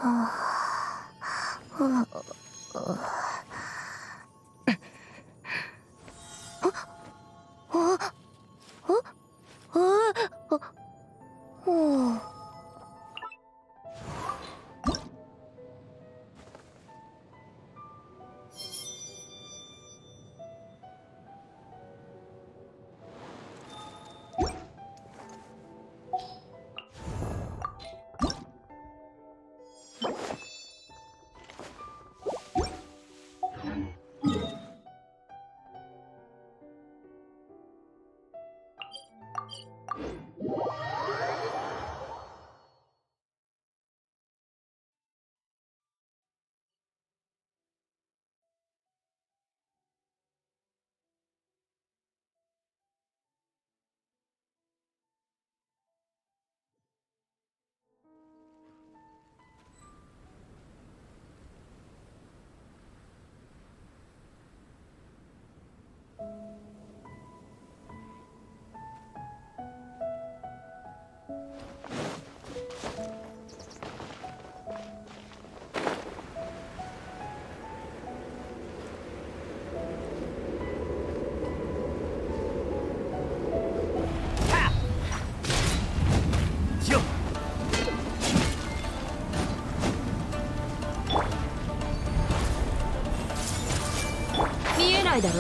だろ。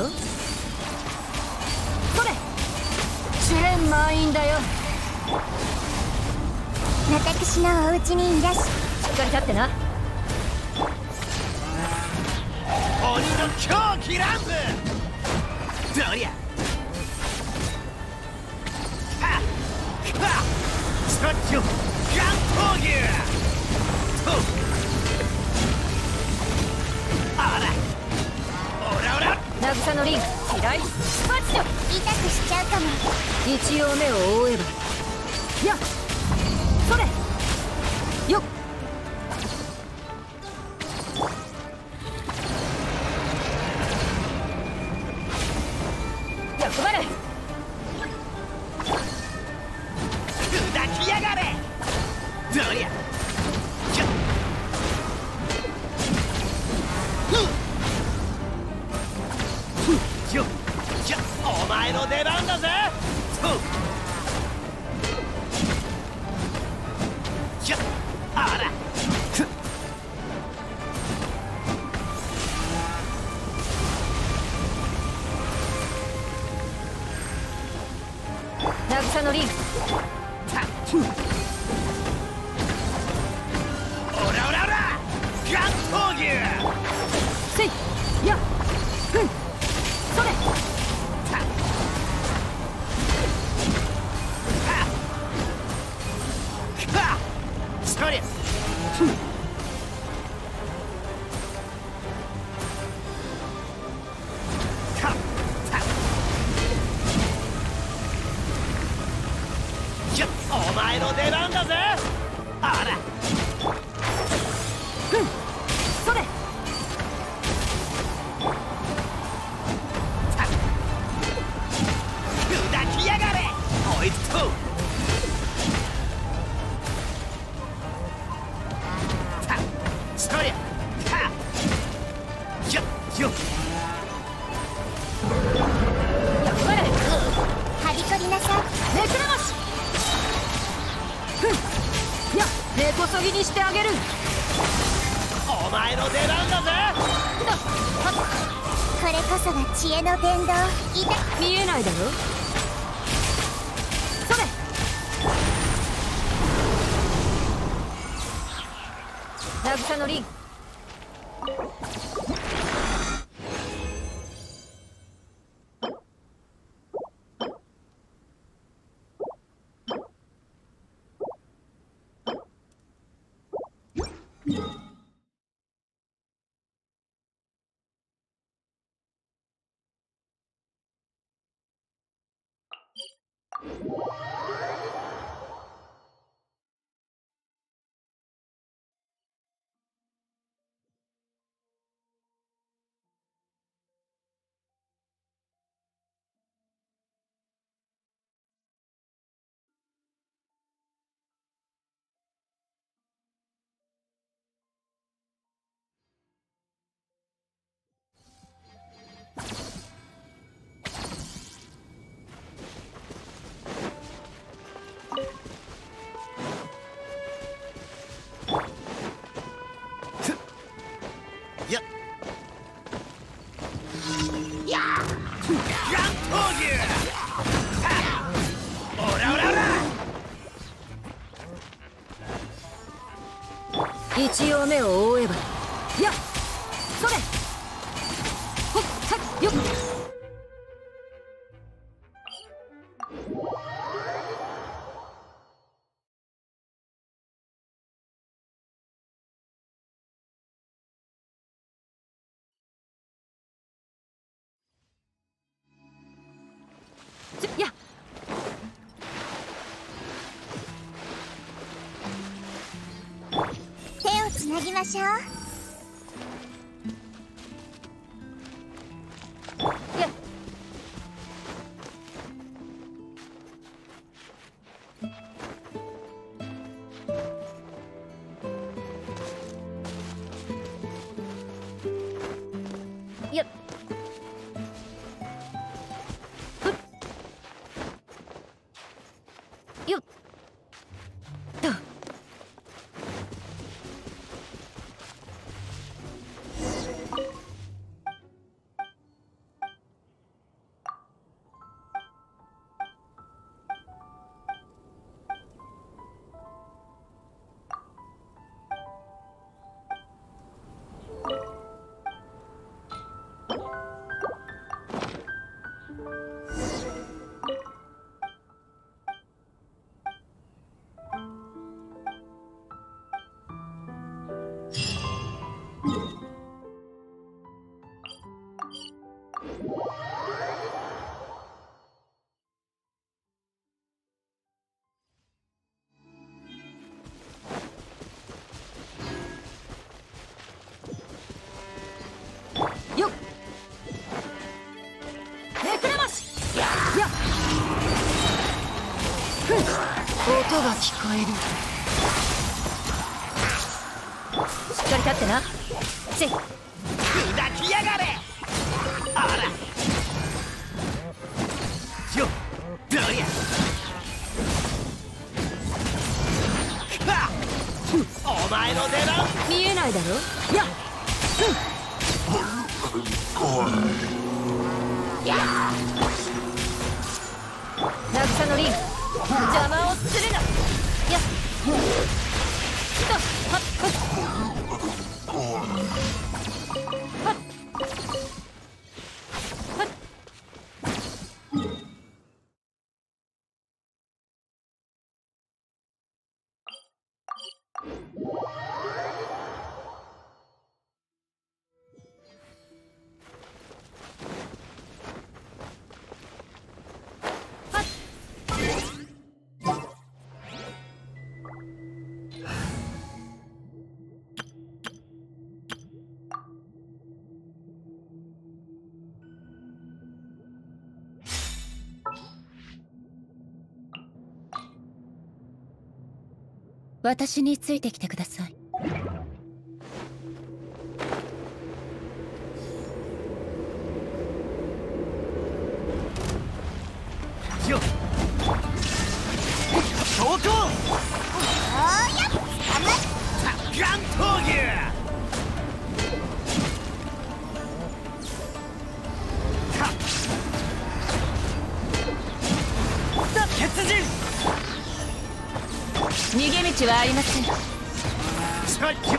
それ試練満員だよ。 私のお家にいらし。 しっかり立ってな。 鬼の狂気乱舞どりゃはっはっちょっちょガン闘牛とあら渚のリン嫌いスパッチョ。 痛くしちゃうかも。 一応目を覆えばやっそれよっ役張れ。 砕きやがれどりゃお前の出番だぜ。あら渚のリンオラオラオラガン闘牛せいやっふんそれそりゃお前の出番だぜ。あらふんそれ砕きやがれこいつとそりゃよっ役張れ。 はびこりなさい。 めくらましふんやっ根こそぎにしてあげる。 お前の出番だぜ。 これこそが知恵の伝道。 見えないだろ。それ渚のリン一応目を覆えば。やっそれほっはっよっ。やっ手をつなぎましょう。 やっやっふっよっと。よっめくれましやっふん音が聞こえる。しっかり立ってな。せい砕きやがれ。あらよっどりゃかっお前の出番。 見えないだろ。やっふん渚のリン邪魔をするな。やっとはっはっはっはっ。 私についてきてください。 よっ強行おーやっ甘い。 ガン闘牛かっ鉄人逃げ道はありません。 さっき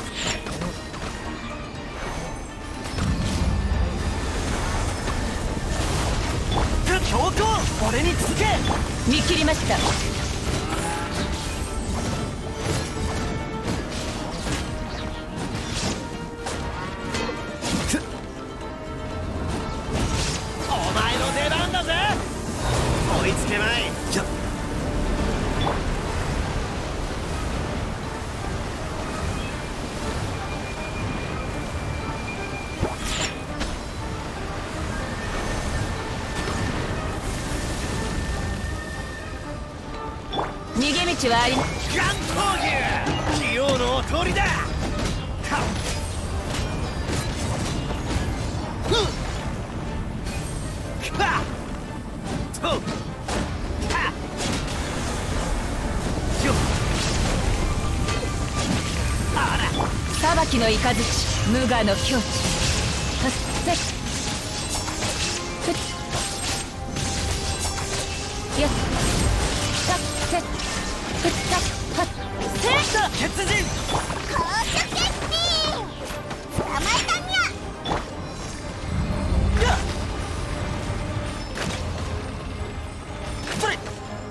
強行俺に続け。 見切りました。 お前の出番だぜ。追いつけまい。 逃げ道はありません。 ガン闘牛器用のおとりだ。かっかっとかっよっあら裁きの雷無我の境地。はっせふっやっせふっさはっせ鉄人初決定。捕まえたにゃ。 それ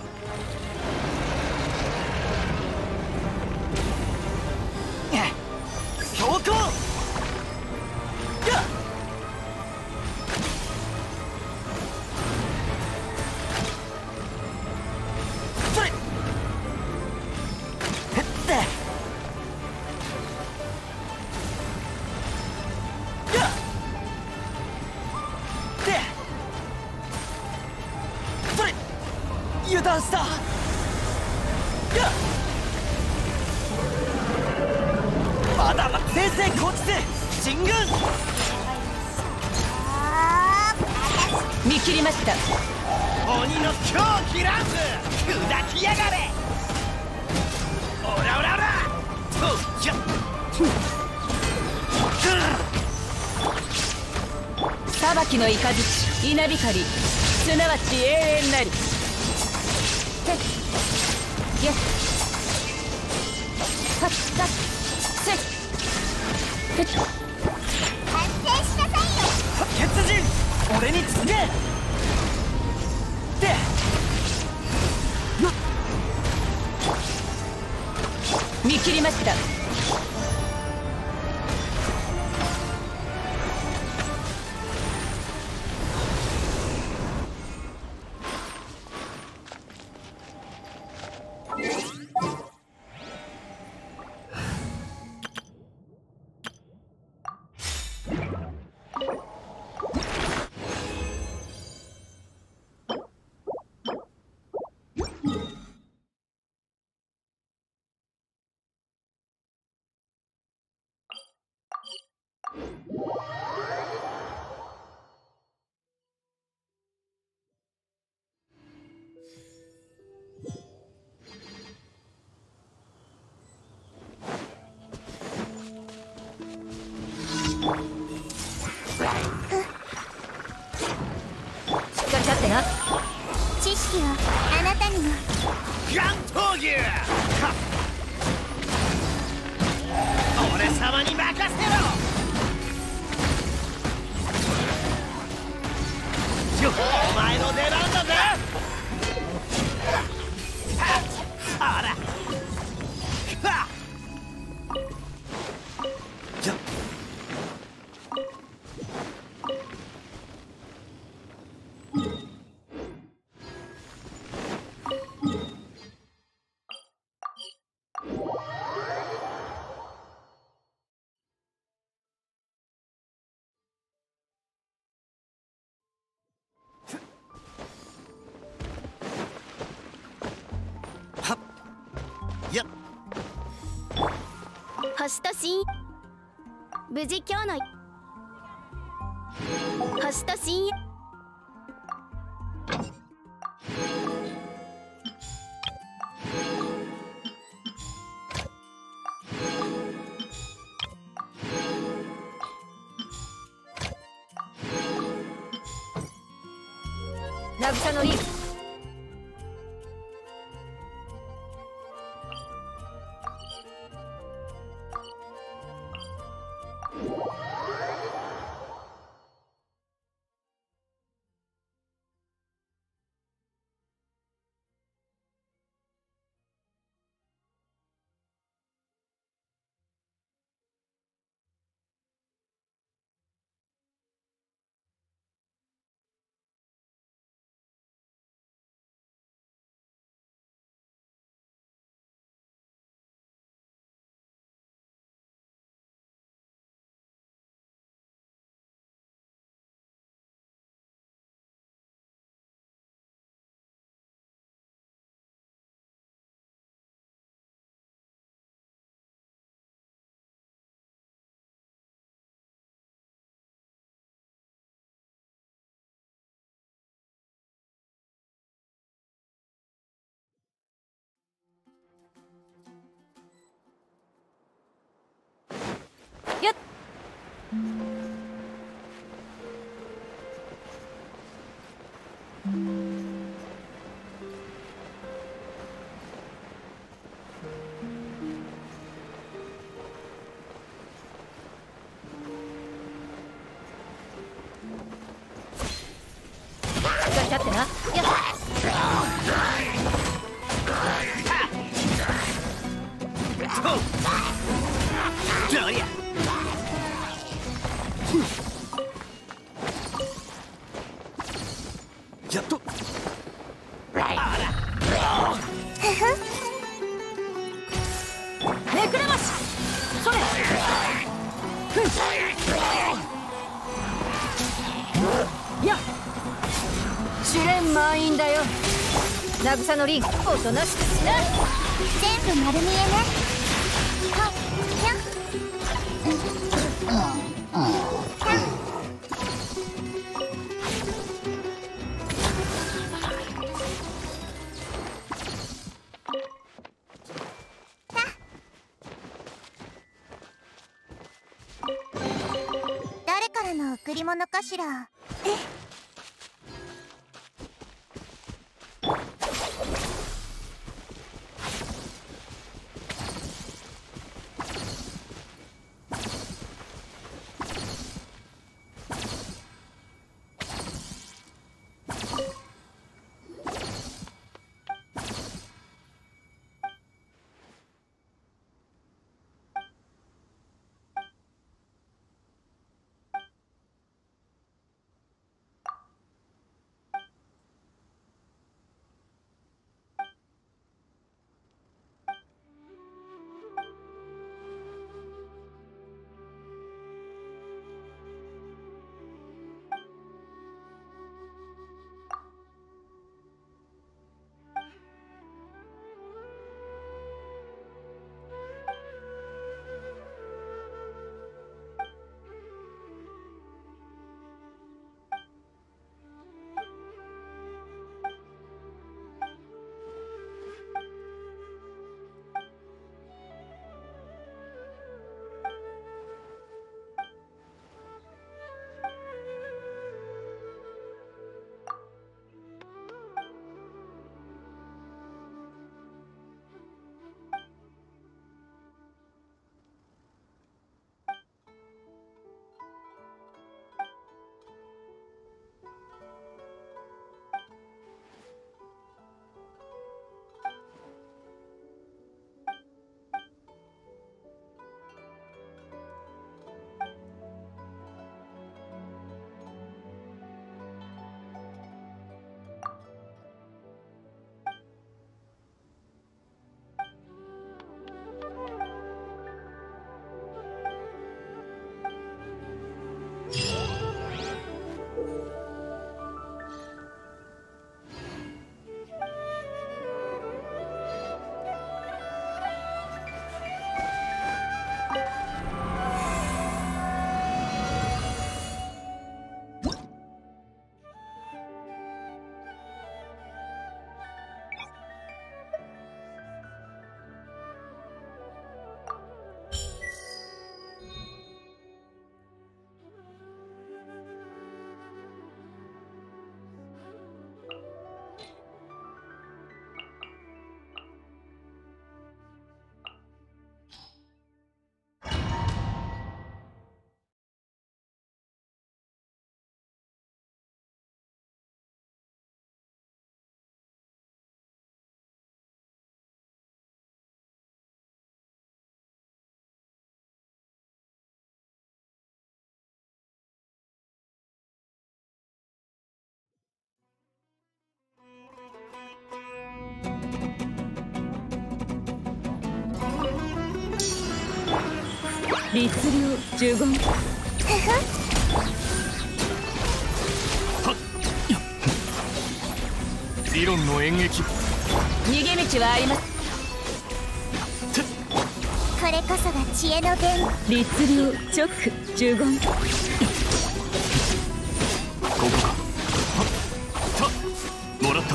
強行それへってでそれ油断したまだま先生こっちで進軍見切りました。 鬼の狂気ランス砕きやがれオラオラオラとやっ裁きの雷稲光すなわち永遠なり。てっやっはっはっせっふっ反省しなさいよ。 血人俺に告げで見切りました。 しっかり立ってな。 知識はあなたにも。 ガン闘牛俺様に任せろお前の出番だぜあらはっやっ星と深無事今日の星と深渚のいいやっどりゃやっとめくれましそれやっ試練満員だよ慰のリンおとなしくしな全部丸見えね。はっやっ誰からの贈り物かしら。 律令呪言。 理論の演劇。 逃げ道はあります。 これこそが知恵の源。 律令直呪言。 ここか。もらった。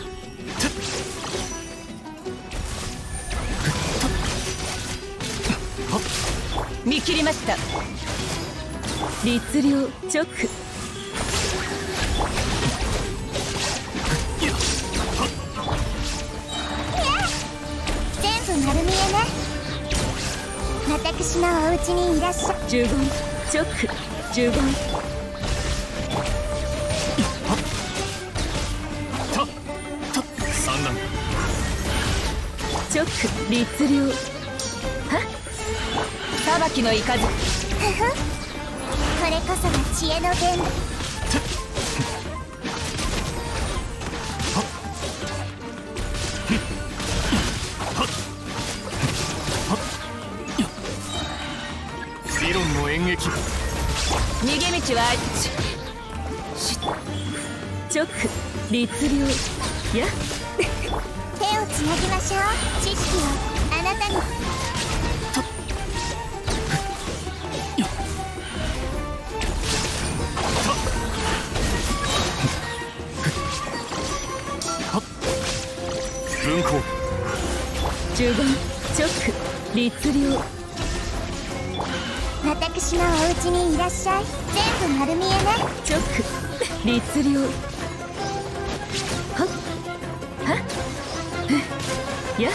見切りました。律令直。 全部丸見えね。私のお家にいらっしゃ。 呪言直呪言。 直律令。はっ、裁きの雷。 ふふ、これこそが知恵の源。 理論の演劇。 逃げ道はあっち。直律令。やっ、 手をつなぎましょう。知識をあなたに。 文庫。 呪言直律令。 私のお家にいらっしゃい。全部丸見えね。 直律令。はっはっ、やった。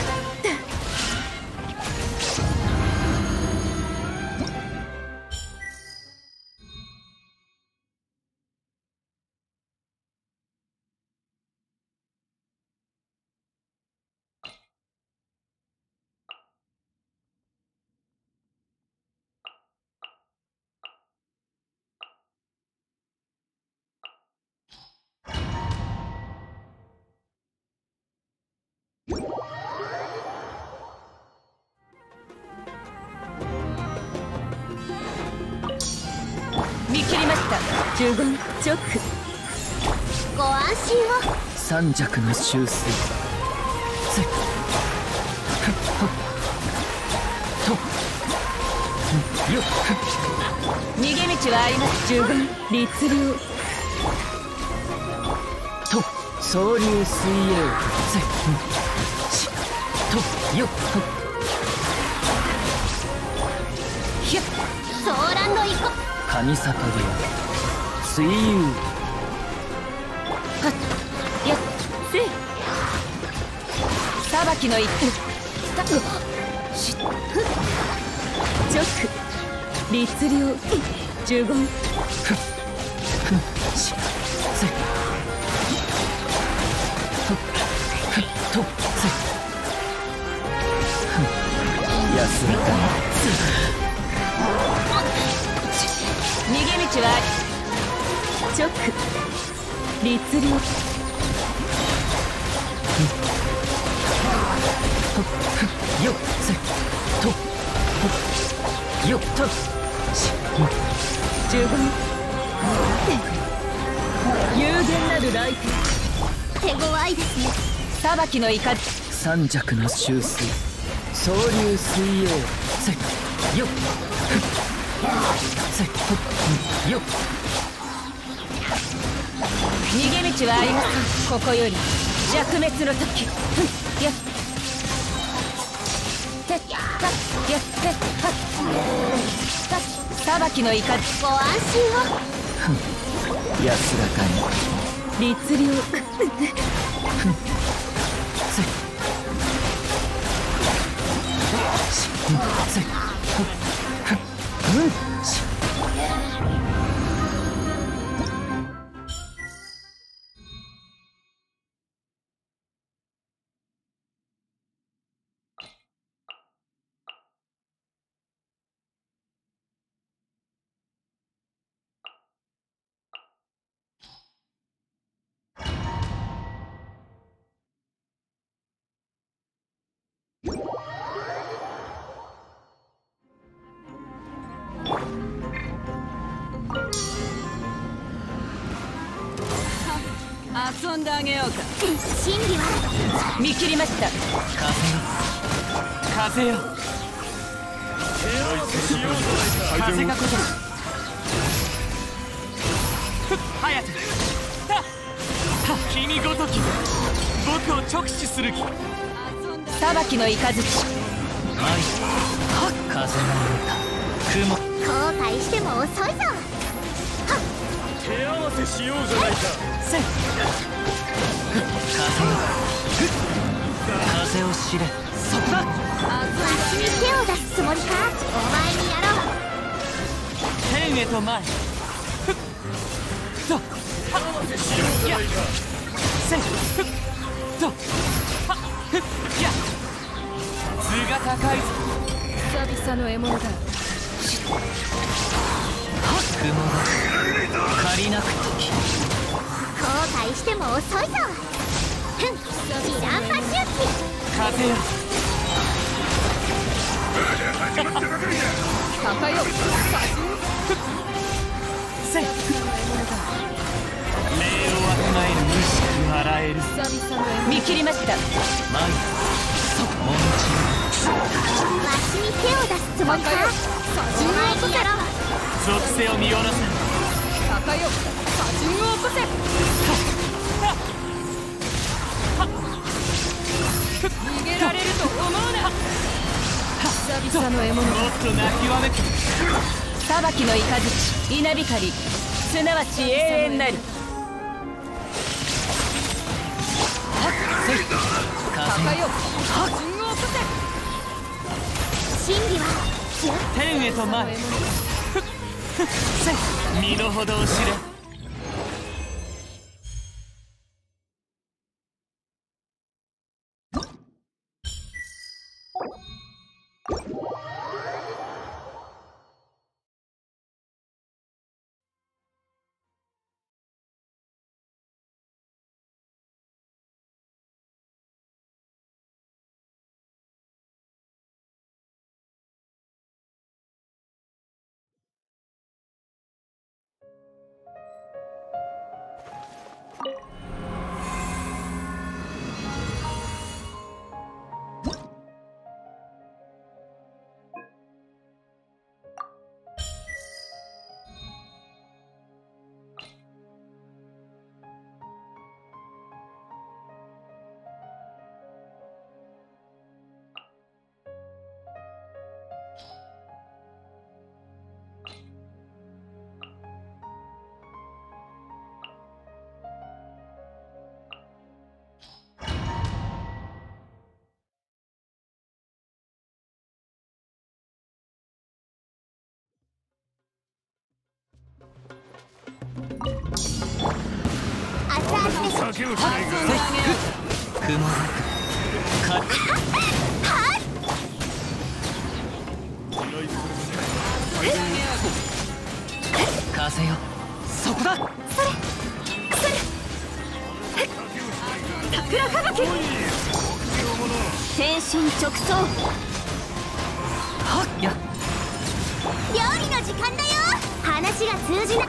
見切りました。呪言直。 ご安心を。 三尺の修正。せっとよっ。 逃げ道はあります。呪言律令。 と総流水泳。せっしとよっ。 ひゃっ、 ソーランド行こ。 神里流水遊。 はっ、やっ、せい。裁きの一手。しっ、ふっ、直律令。呪言しせとせ安らかに。 逃げ道はあり。直律令。 よっせとよっとし呪言有限なる来手強いですね。 天裁きの怒り。 三尺の修水総流水泳。せよっせよっ。 逃げ道はありません。ここより弱滅の時。やってっはっやってっはっ裁きの怒り。 ご安心を。 安らかに。 律令。 せせし遊んであげようか。 真理は見切りました。 風よ風が来る。隼人君ごとき僕を直視する気。 裁きの雷。 風の歌雲。 後悔しても遅いぞ。 手合わせしようじゃないか。せっ風を知れ。そこだ。 わしに手を出すつもりか。お前にやろう。 天へと前。ふっとはっやせっふっとはっふっや戦いぞ。久々の獲物だ。 雲が借りなく時。 後悔しても遅いぞ。ふん、知らんぱしゅき。 風よ高よ。 せい礼をわきまえる無しく洗える。 久々の獲物。見切りました。 前もわしに手を出すつもりか。お前にやろう。 属性を見下ろせ。 高よ。果汁を起こせ。逃げられると思うな。久々の獲物。 もっと泣きわめく。 裁きの雷、稲光、すなわち永遠なり。高よ。果汁を起こ真理は天へと前。身の程を知れ。 熱々でしょ。 雲が風よそこだ。 桜吹雪。天心直送。 はっや料理の時間だよ。話が通じない。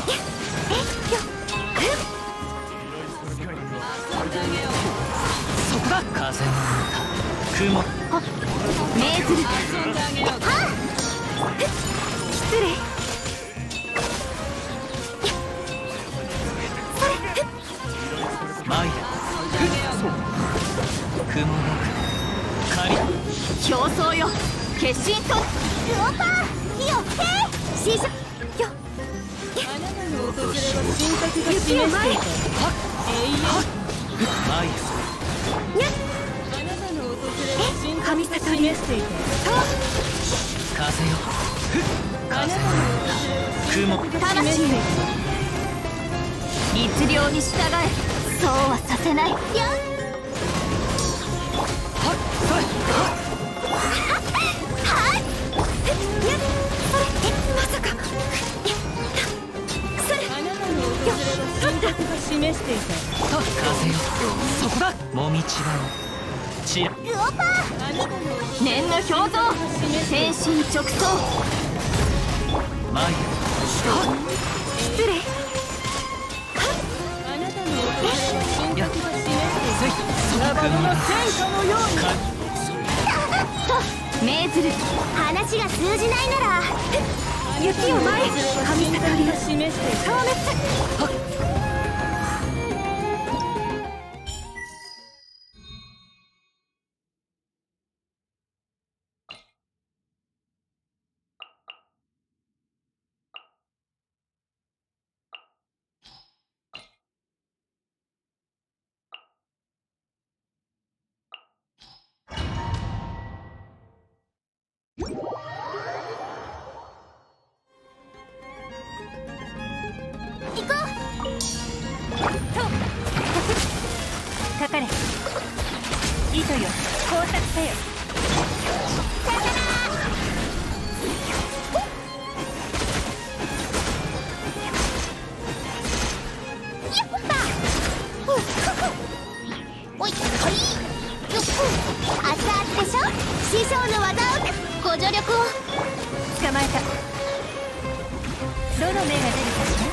そこだ。風の歌雲メーズル。失礼。 マイ雲が仮競争よ。決心とルオパーよって師匠よ。 あなたの訪れは神格が示していた。永遠。 マイあなたの訪れは神格が示していた。 風よ風の雲魂め。律令に従え。そうはさせない。 よまさか。 あなたの訪れは神格が示していた。 風よそこだ。もみちばをちらルオパー。 念の表像。天心直送。 マイ失礼。 あなたの訪れは神格が示していた。ラバノの戦火のように。 メーズル。話が通じないなら雪を前へ。 神盛りが示していた。 消滅。 かかれ。糸よ、工作せよ。 おい、はいよっ、熱々でしょ。師匠の技をご助力を。 捕まえた。どの目が出るかしら。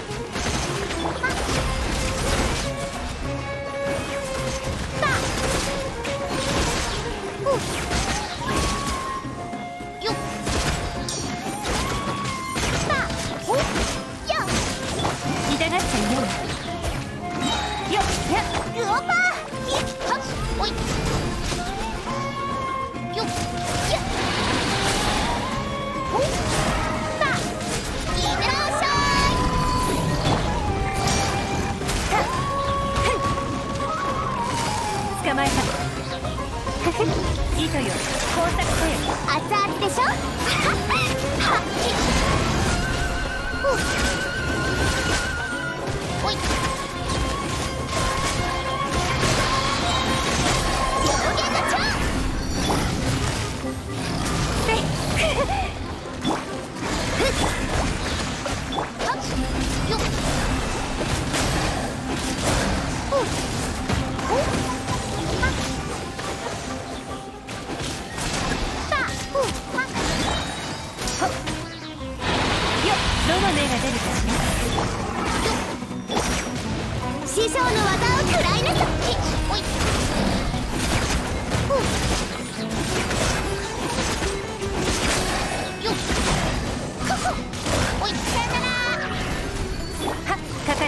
よっ、 痛がっちゃいないよ。よっやっうおぱー、はっ、おいよっ、やっ、ほっ、さあ、いってらっしゃ捕まえた。糸よ、工作せよ。 熱々でしょ。はっ、おい、表現の超はっ、よっ、おっ、おっ、はっ、さあ、おっ、はっ、 よっ、どの目が出るかしら。 師匠の技を食らいなさい。おい、よっ、ほほ、おい、さよなら。 はっ、かかれ。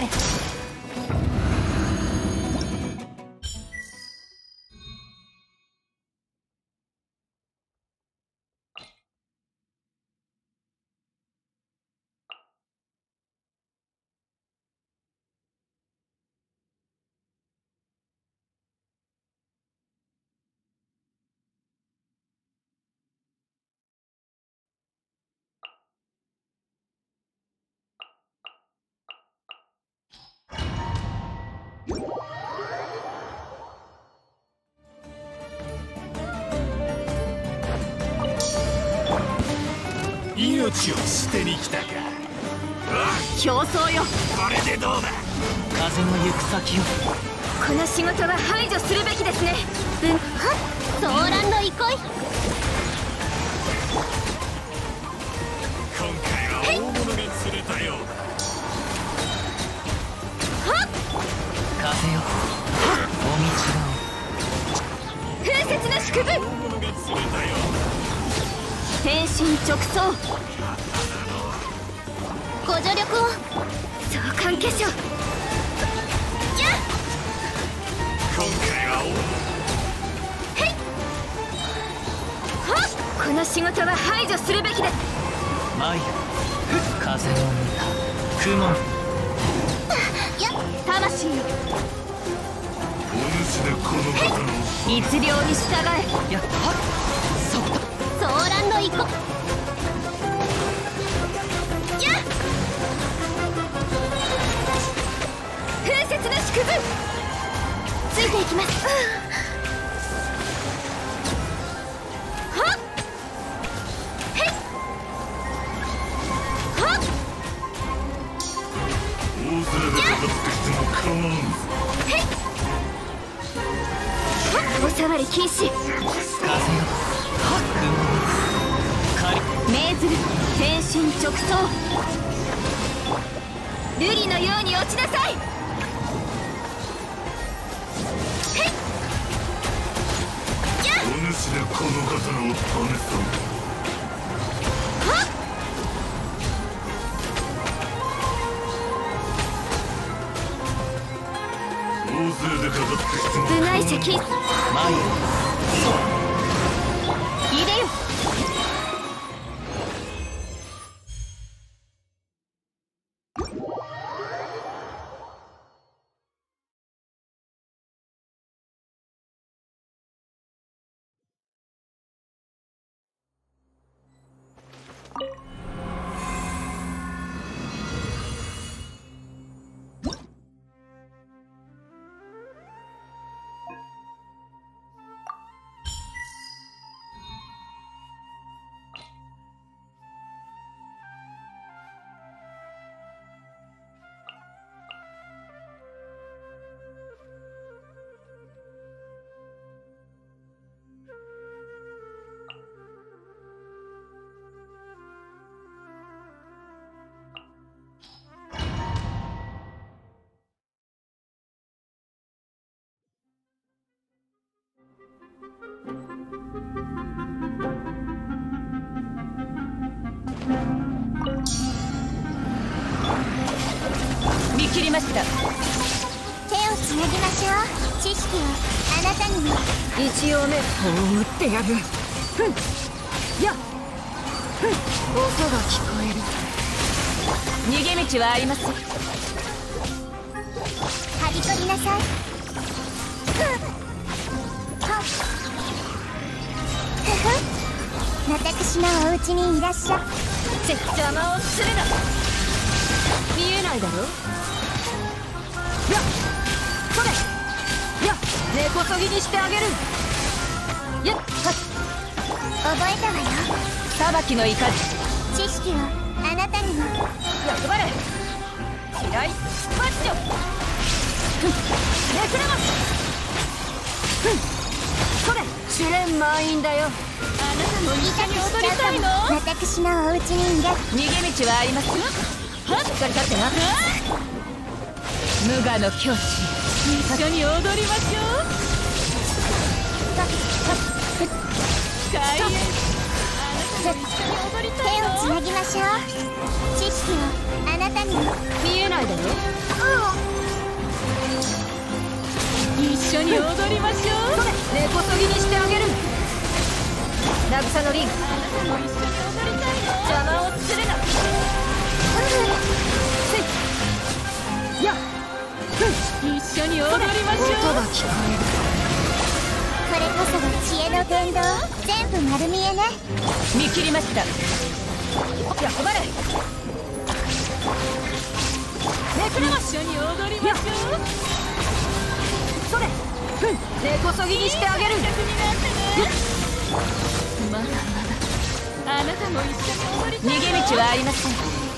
命を捨てに来たか。 競争よ。 これでどうだ。風の行く先を。 この仕事は排除するべきですね。 はっ、ソーランド憩い。 今回は大物が釣れたようだ。風よ、お道を。 風雪の祝福。 大物が釣れたよ。 天心直送。 ご助力を。 召喚化粧。 やっ、 今回はへい、はっ、 この仕事は排除するべきです。 マイヤ、風を見た雲。 やっ、 魂よ、 お主でこの方の律令に従え。やっはっ、そこ。 ソーランド行こ。やっ、 風雪の祝福。 ついていきます。はっ、へい、はっ、 大勢でかかってきても構わんぞ。 へい、 おさわり禁止。 風よ、 命ずる天心直送。瑠璃のように落ちなさい。 お主でこの方のお試さん。大勢でかかってきても部外石。 マイヤ、 入れよ。 切りました。 手をつなぎましょう。知識をあなたにも。 一応目放ってやる。ふんやっふん、音が聞こえる。逃げ道はありません。 はびこりなさい。私のお家にいらっしゃい。 邪魔をするな。見えないだろ。 やっそれやっ根こそぎにしてあげる。やっはっ覚えたわよ。 裁きの怒り。 知識をあなたにも。 役割嫌いマッチョ。ふんネクラマス。ふんそれ試練満員だよ。 あなたも一緒に踊りたいの？ 私のお家にいらっしゃい。 逃げ道はありますよ。しっかり立ってな。無我の境地。 一緒に踊りましょう。開演。あなたも一緒に踊りたいの？ 手をつなぎましょう。知識をあなたにも。 見えないだろ。一緒に踊りましょう。 根こそぎにしてあげる。渚のリング。 あなたも一緒に踊りたいの？邪魔をするな。 せいやっ一緒に踊りましょう。 音が聞ここれこそが知恵の伝道。全部丸見えね。 える。見切りました。役割ネクラマッシ一緒に踊りましょう。 ュそれふん根こそぎにしてあげる。 逆になってね。まだまだあなたも一緒に踊りたいの？ 逃げ道はありません。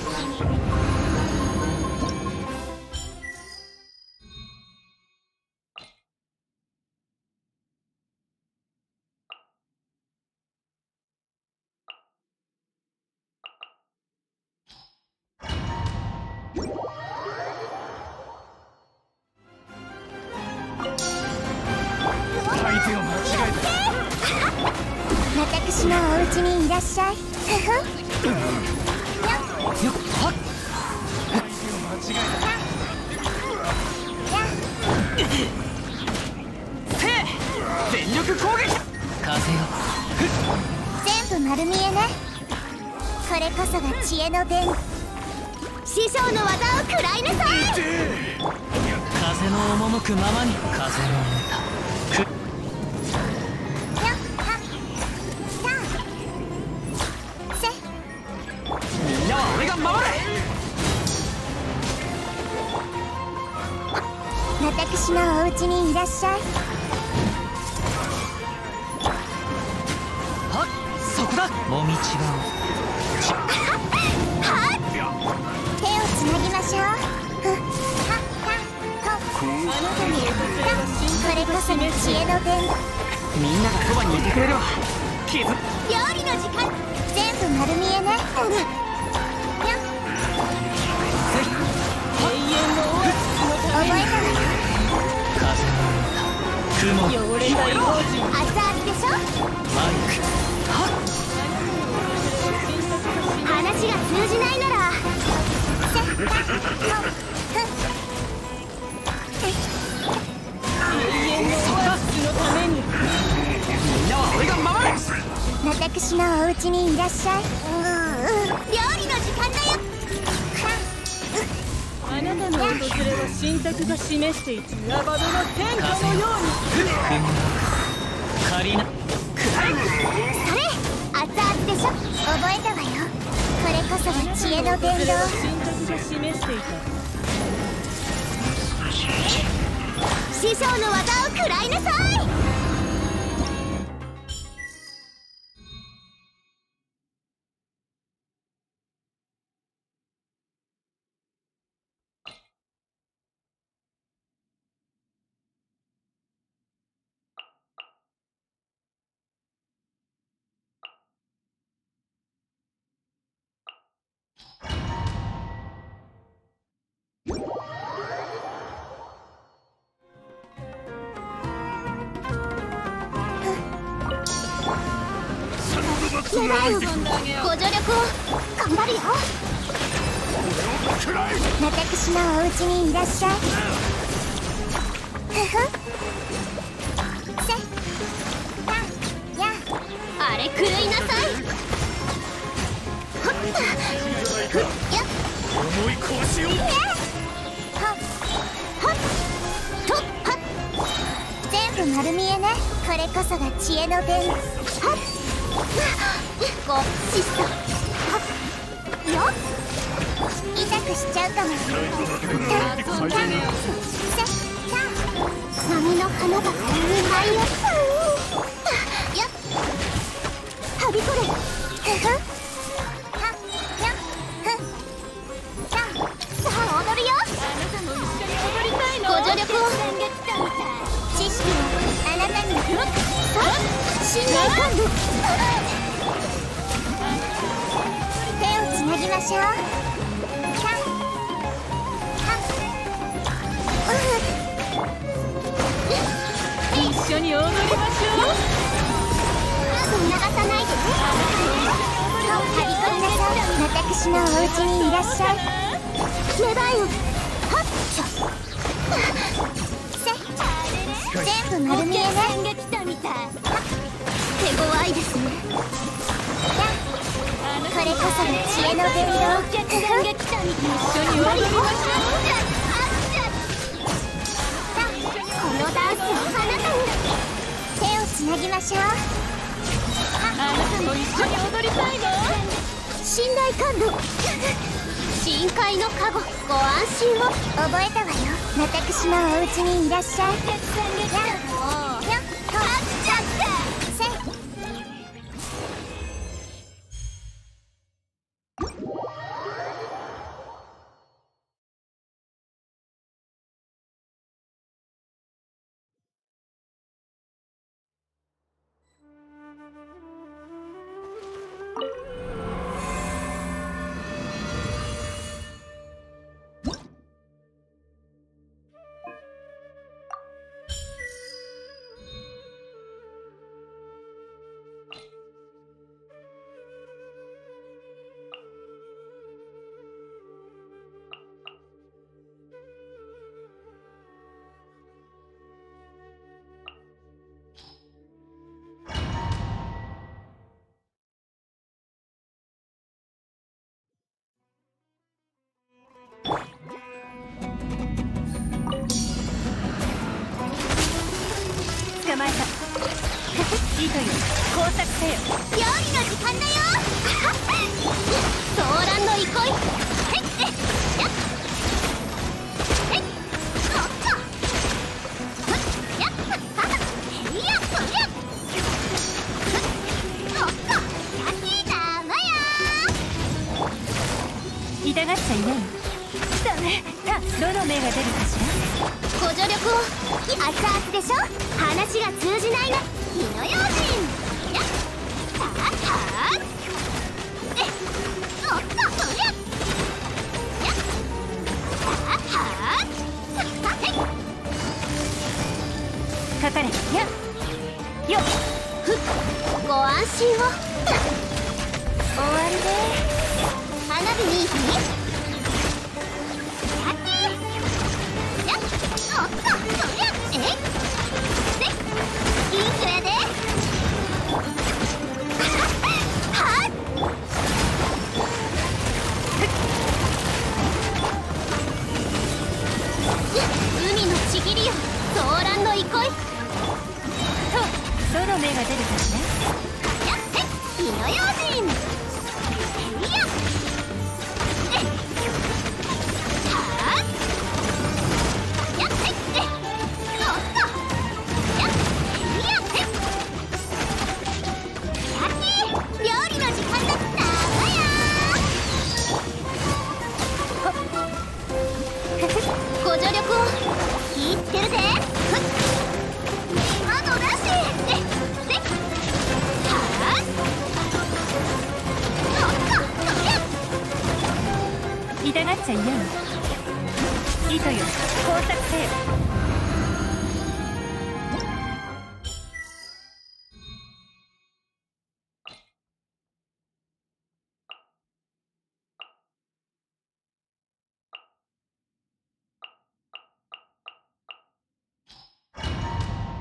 相手を間違えた。 私のお家にいらっしゃい。 よっはっ相手を間違えた。全力攻撃。風よ。 全部丸見えね。これこそが知恵の伝。師匠の技を食らいなさい。 風の赴くままに。風の歌。みんなは俺が守れ。 私のお家にいらっしゃい。 はっそこだ。もみちが手をつなぎましょう。 あなたの訪れはこれこそが知恵の伝。 みんながそばにいてくれるわ。傷。 料理の時間。全部丸見えね。 永遠のオアシスのために。 覚えたわよ。 風の雲。 汚れた異邦人。 熱々でしょ。 マイク。 話が通じないなら。 永遠のオアシスのために。 みんなは俺が守れ。 私のお家にいらっしゃい。料理の時間だよ。 あなたの訪れは神託が示していたラバドの天下のように。 カリナ。 それ熱々でしょ。覚えたわよ。これこそが知恵の伝道。 神託が示していた。 師匠の技を食らいなさい。ご助力を頑張るよ。 私のお家にいらっしゃい。ふふせややあれ狂いなさい。 ほっふや思い壊しよう。 はっはっとはっ全部丸見えね。これこそが知恵の伝。はっごしさ。 よっ痛くしちゃうかも。たたせた波の花が舞いよ。やっはびこれ。ふふはやふたさあ踊るよ。 ご助力を。 知識をあなたに信頼感度。手をつなぎましょう。 一緒に踊りましょう。 流さないでね。はびこりなさい。私のお家にいらっしゃい。芽生えをはっしょせ全部丸見えね。 が来たみたい。手強いですね。 これこそが知恵の伝道。 お客さんが来たみたい。一緒に踊りましょう。 このダンスをあなたに。手をつなぎましょう。 あなたも一緒に踊りたいの？ 信頼感度。 深海の加護、ご安心を。 覚えたわよ。私のお家にいらっしゃい。 お客さんが来たの。 やっとせ捕まえた。いいとよ。工作せよ。 料理の時間だよ。 ソーランの憩い。 やっおっとやっはっへいやそりゃおっとやきだまや。 痛がっちゃいない。ダメ。どの目が出るかしら。 ご助力を。熱々でしょ。話が通じないな。火の用心。やっはっはっおっとそりゃやっはっはっへいかかれ。やよっ。 ご安心を。 終わりで。 花火にやってやっおっとそりゃえいでいい人やではっ海のちぎりよ。ソーランの憩い。 どの目が出るかしら。 やって火の用心。へいやえいはっやっておっとやっへいややって料理の時間だったわやご助力を。気ぃつけるぜ。窓出してではっおっとそりゃ痛がっちゃいない。いいとよ。工作せよ。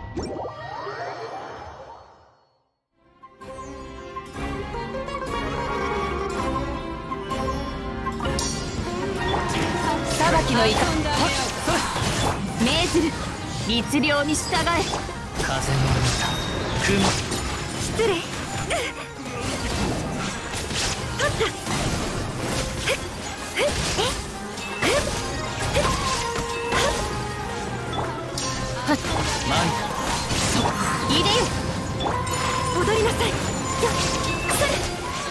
裁きのいか命ずる律令に従え。 風の歌雲失礼。いでよ踊りなさい。腐れ。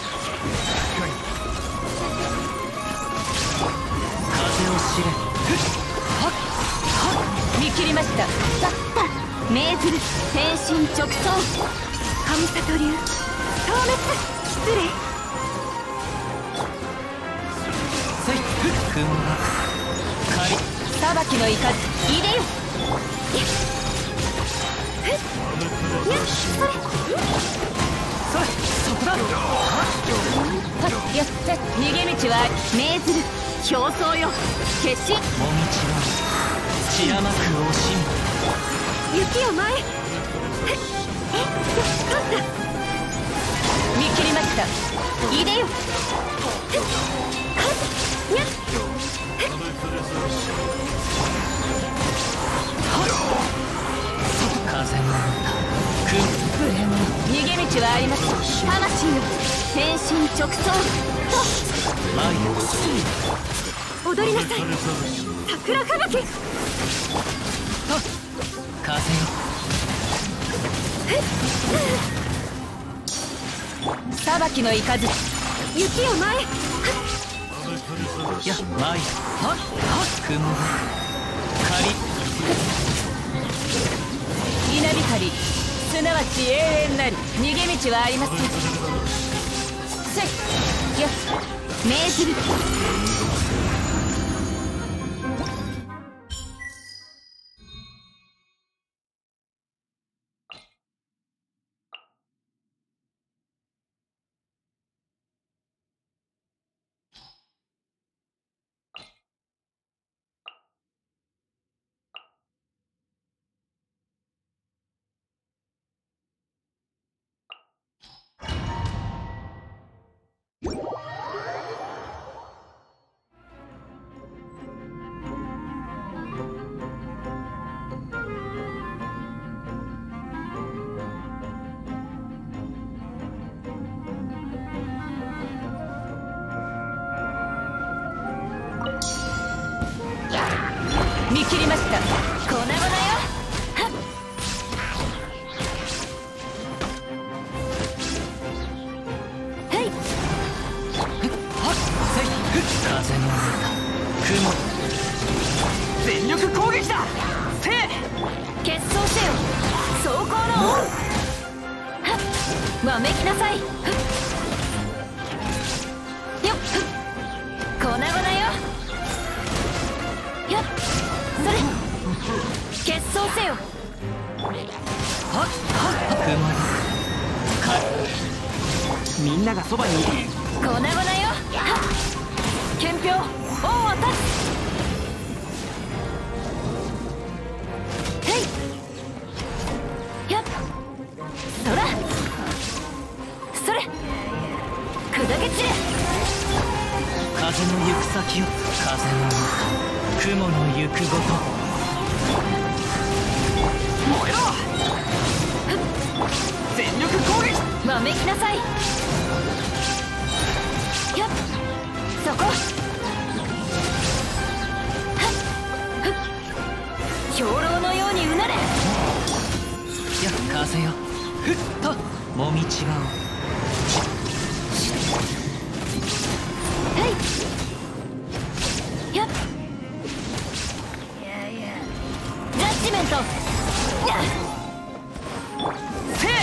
風を知れ。 見切りました。命ずる天心直送。上里流消滅。失礼。 雲が狩り裁きのいかずいでよ。 そこだ。 やった逃げ道は命ずる表層よ。決心。 もみちは散らまく惜しみ。 雪を前へ。見切りました。いでよ。 風の歌無礼者逃げ道はあります。魂よ天心直送。 舞を踊りなさい。桜吹雪。 風よ裁きのいかず雪を前へ。 や舞雲が狩り稲光すなわち永遠なり逃げ道はありません。せいや命ずる。見切りました。粉々よ。はい。 風の歌雲全力攻撃だ。せい決闘せよ走行の恩。わめきなさい。よっ粉々よ。よっそれ決闘せよ。 雲がみんながそばにいる。 粉々よ。憲兵恩を立つ。へいやっそらそれ砕け散れ。 風の行く先を風の歌雲の行くごと燃えろ。全力攻撃。 わめきなさい。やっそこ。兵糧のようにうなれ。 や風よふっともみちばを。 はいやっジャッジメント。 せい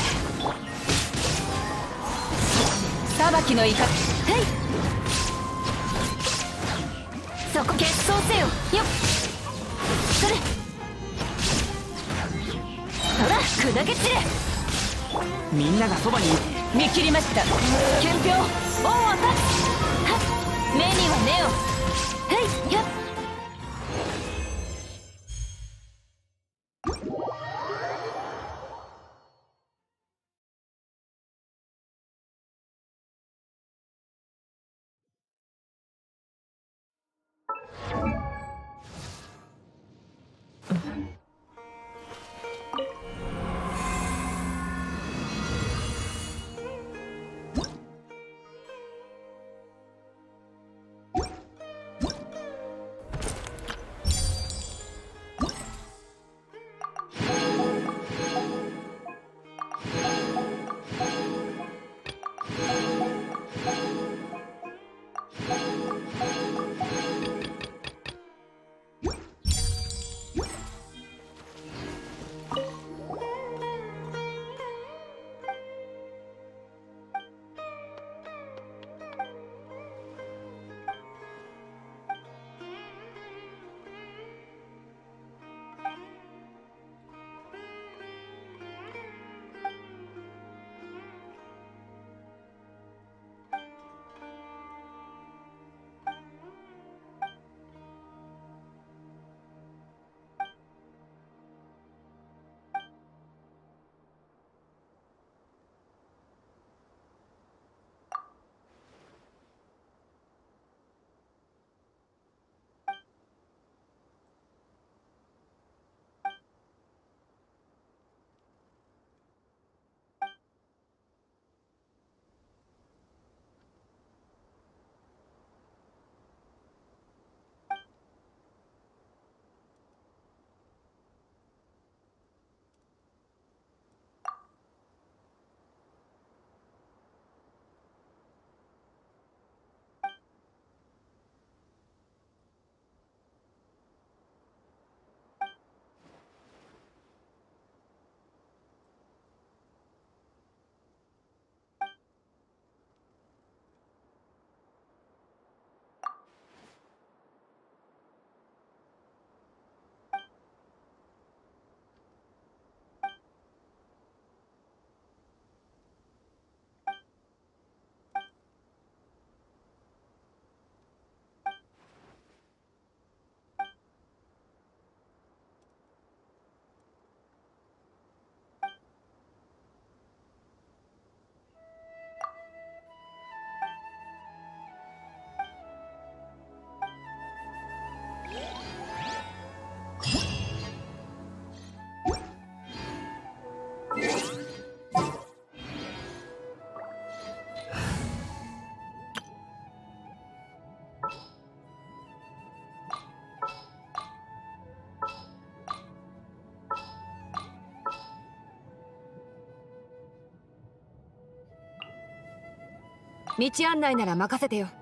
裁きのいかはいそこ決闘せよ。よっそれほら砕け散れ。 みんながそばにいる。 見切りました。憲兵恩を立つ。はっ目には目を。はいやっ道案内なら任せてよ。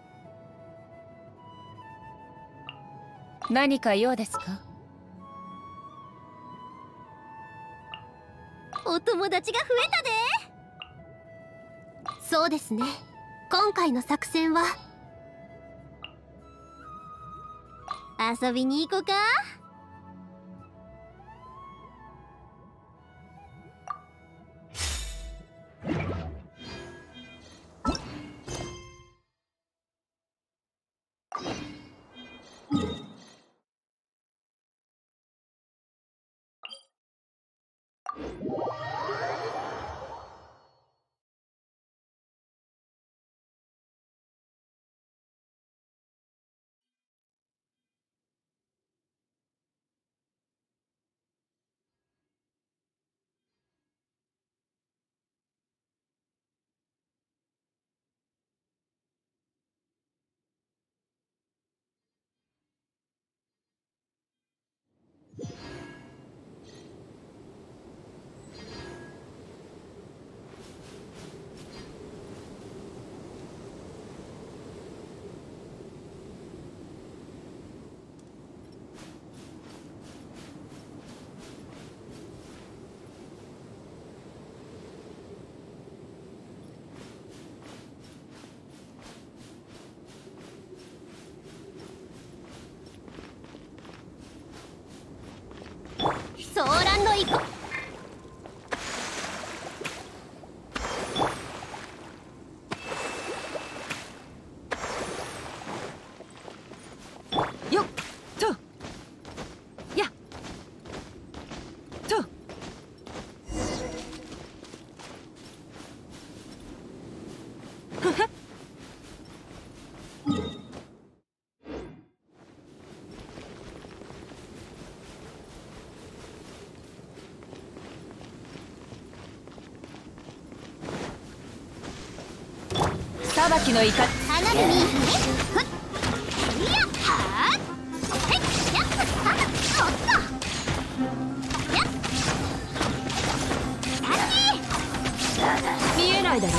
何か用ですか？ お友達が増えたで。そうですね、今回の作戦は遊びに行こうか。ソーランド行こ。 よっとやっと裁きの怒り。 花火見えへん。ふっいやはーはいやっはっおっとやっ見えないだろ。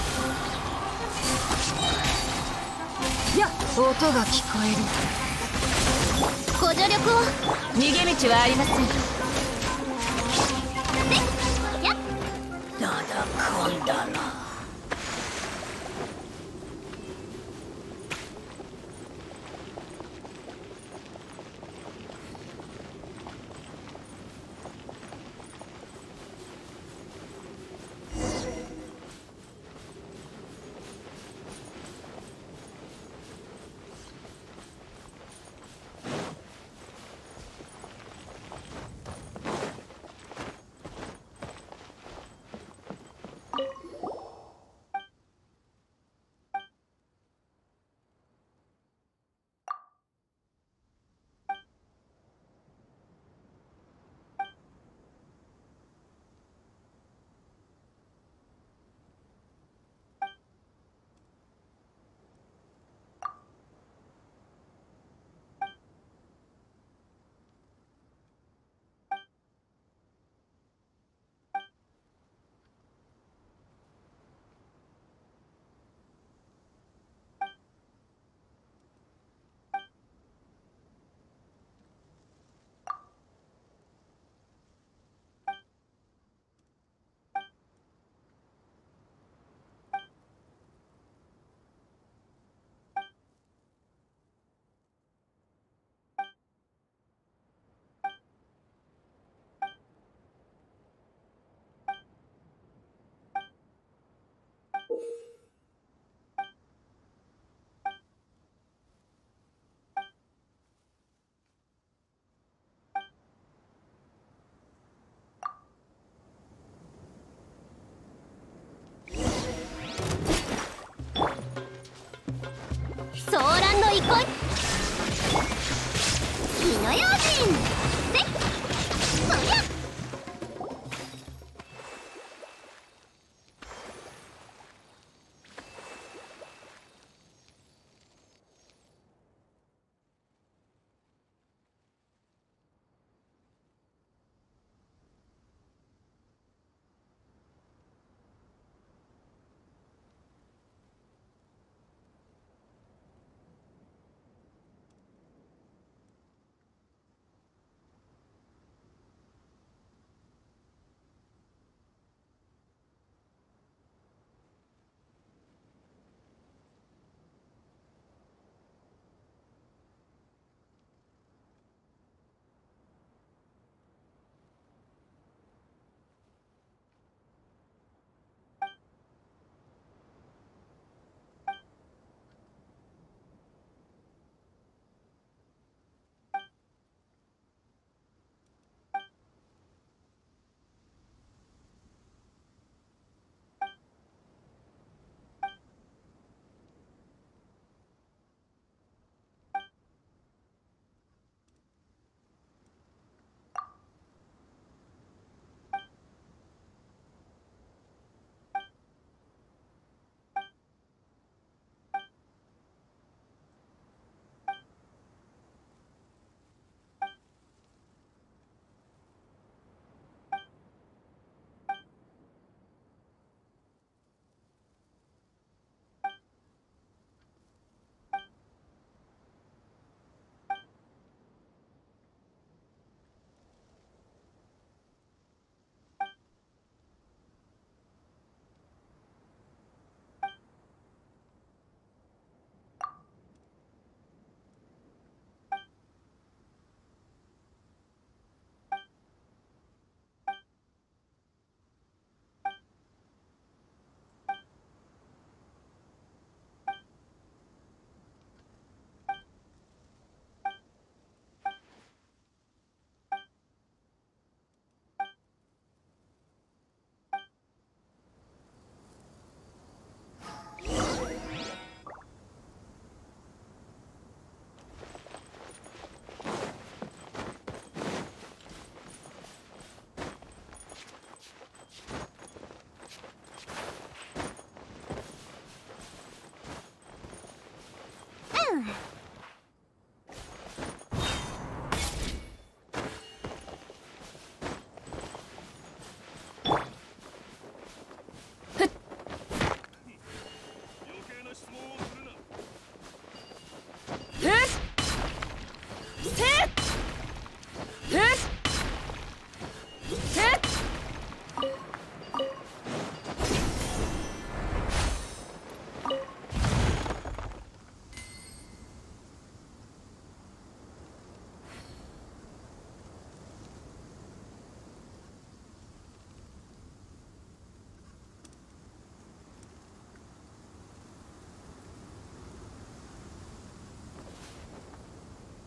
やっ音が聞こえる。 ご助力を。 逃げ道はありません。 やっだだこんだな。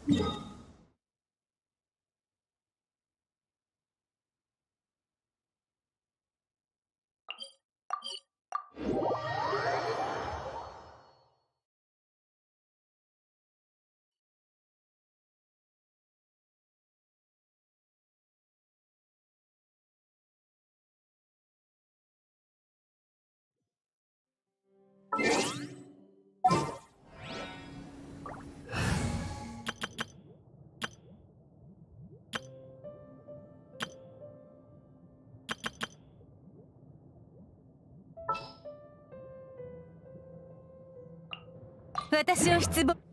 私を失望。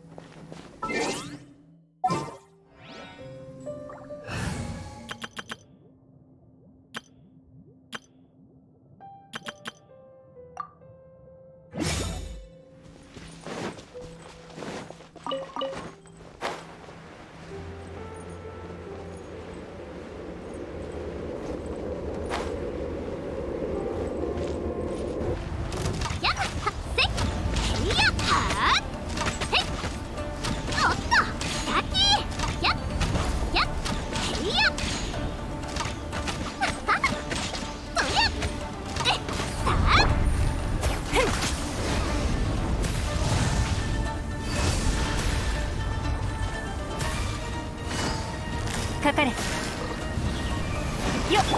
かかれよっやっ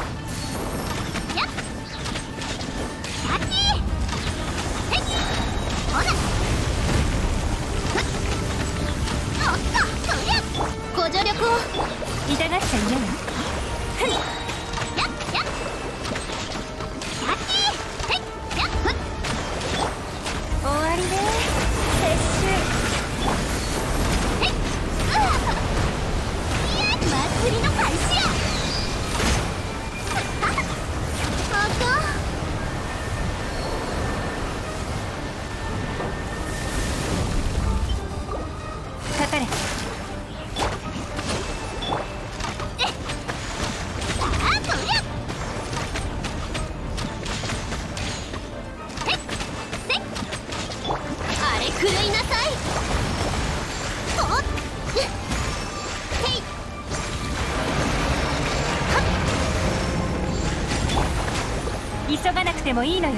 ご助力を痛がっちゃいないわ。ふん終わりね。撤祭りの開始や。 収かかれ。 あれ狂いなさい。おっへい急がなくてもいいのよ。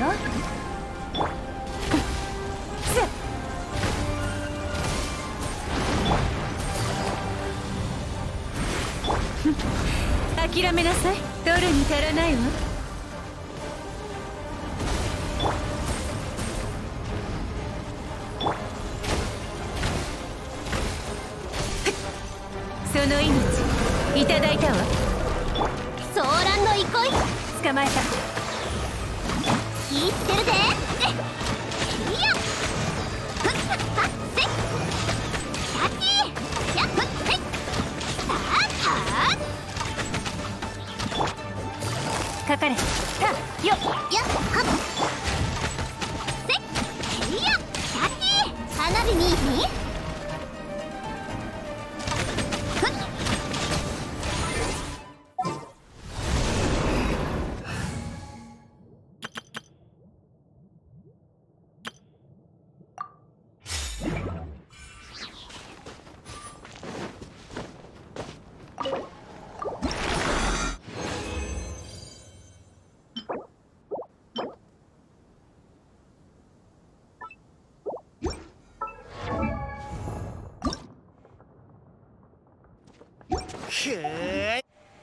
諦めなさい。取るに足らないわ。その命いただいたわ。 騒乱の憩い捕まえた。 言ってるで。 かかれ。たよっやっはっせっいや花火にくー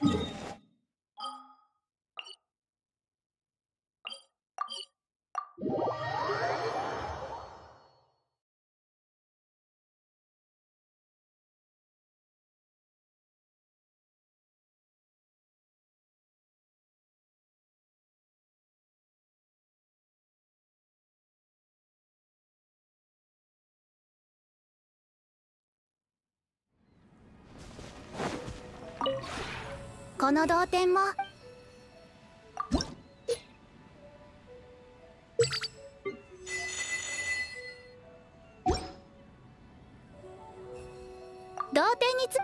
この同点も同点につ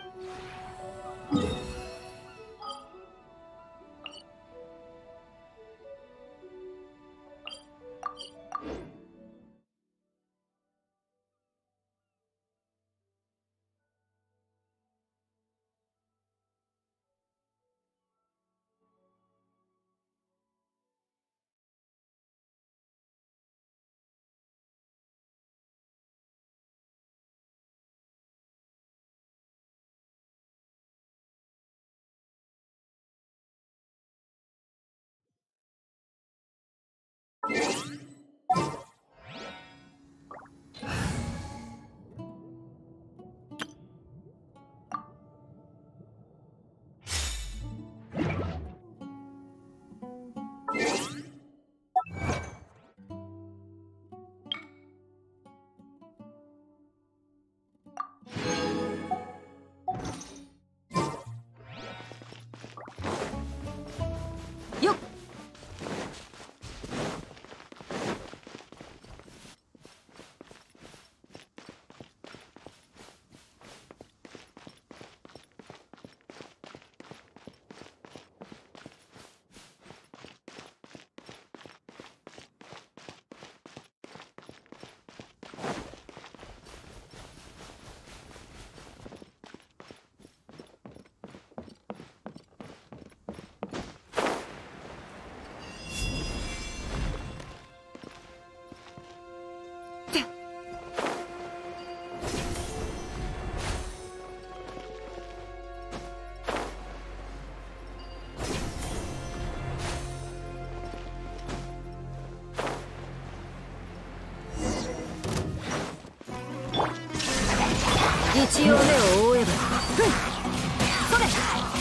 を覆えば。それ。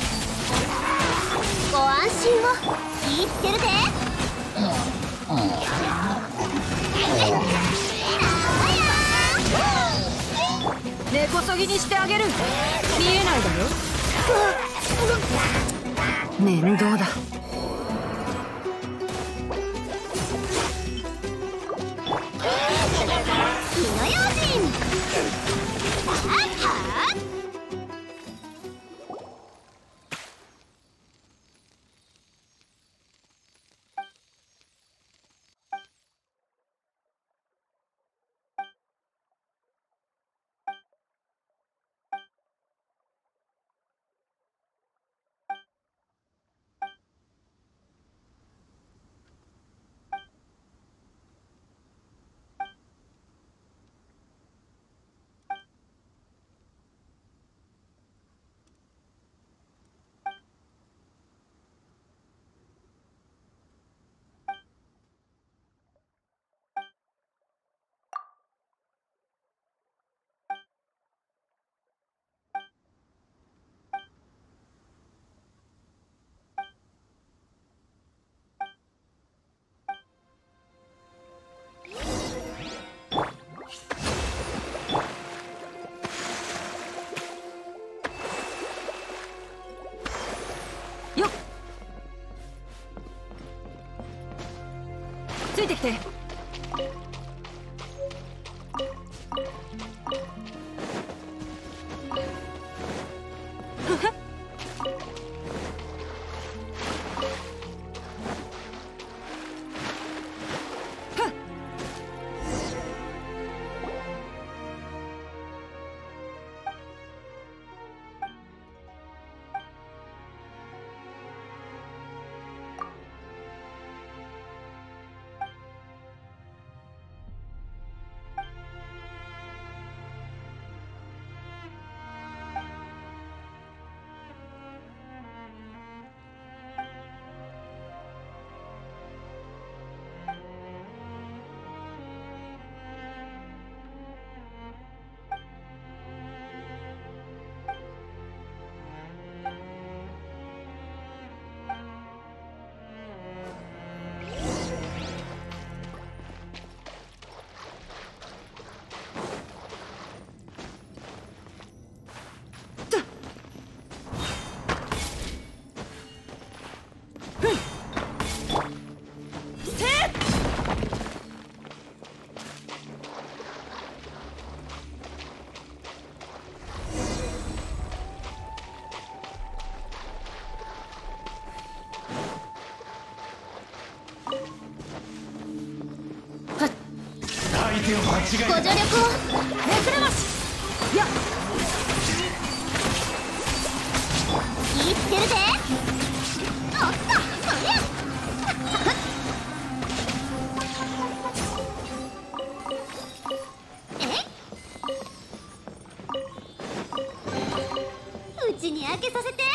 ご安心を言いつけるで。 根こそぎにしてあげる。見えないだよ。面倒だ。 火の用心。 よっ。ついてきて。 手を間違えた。 ご助力を。 めくれます。いや、 言いつけるで。おっと、そりゃ。うちに開けさせて。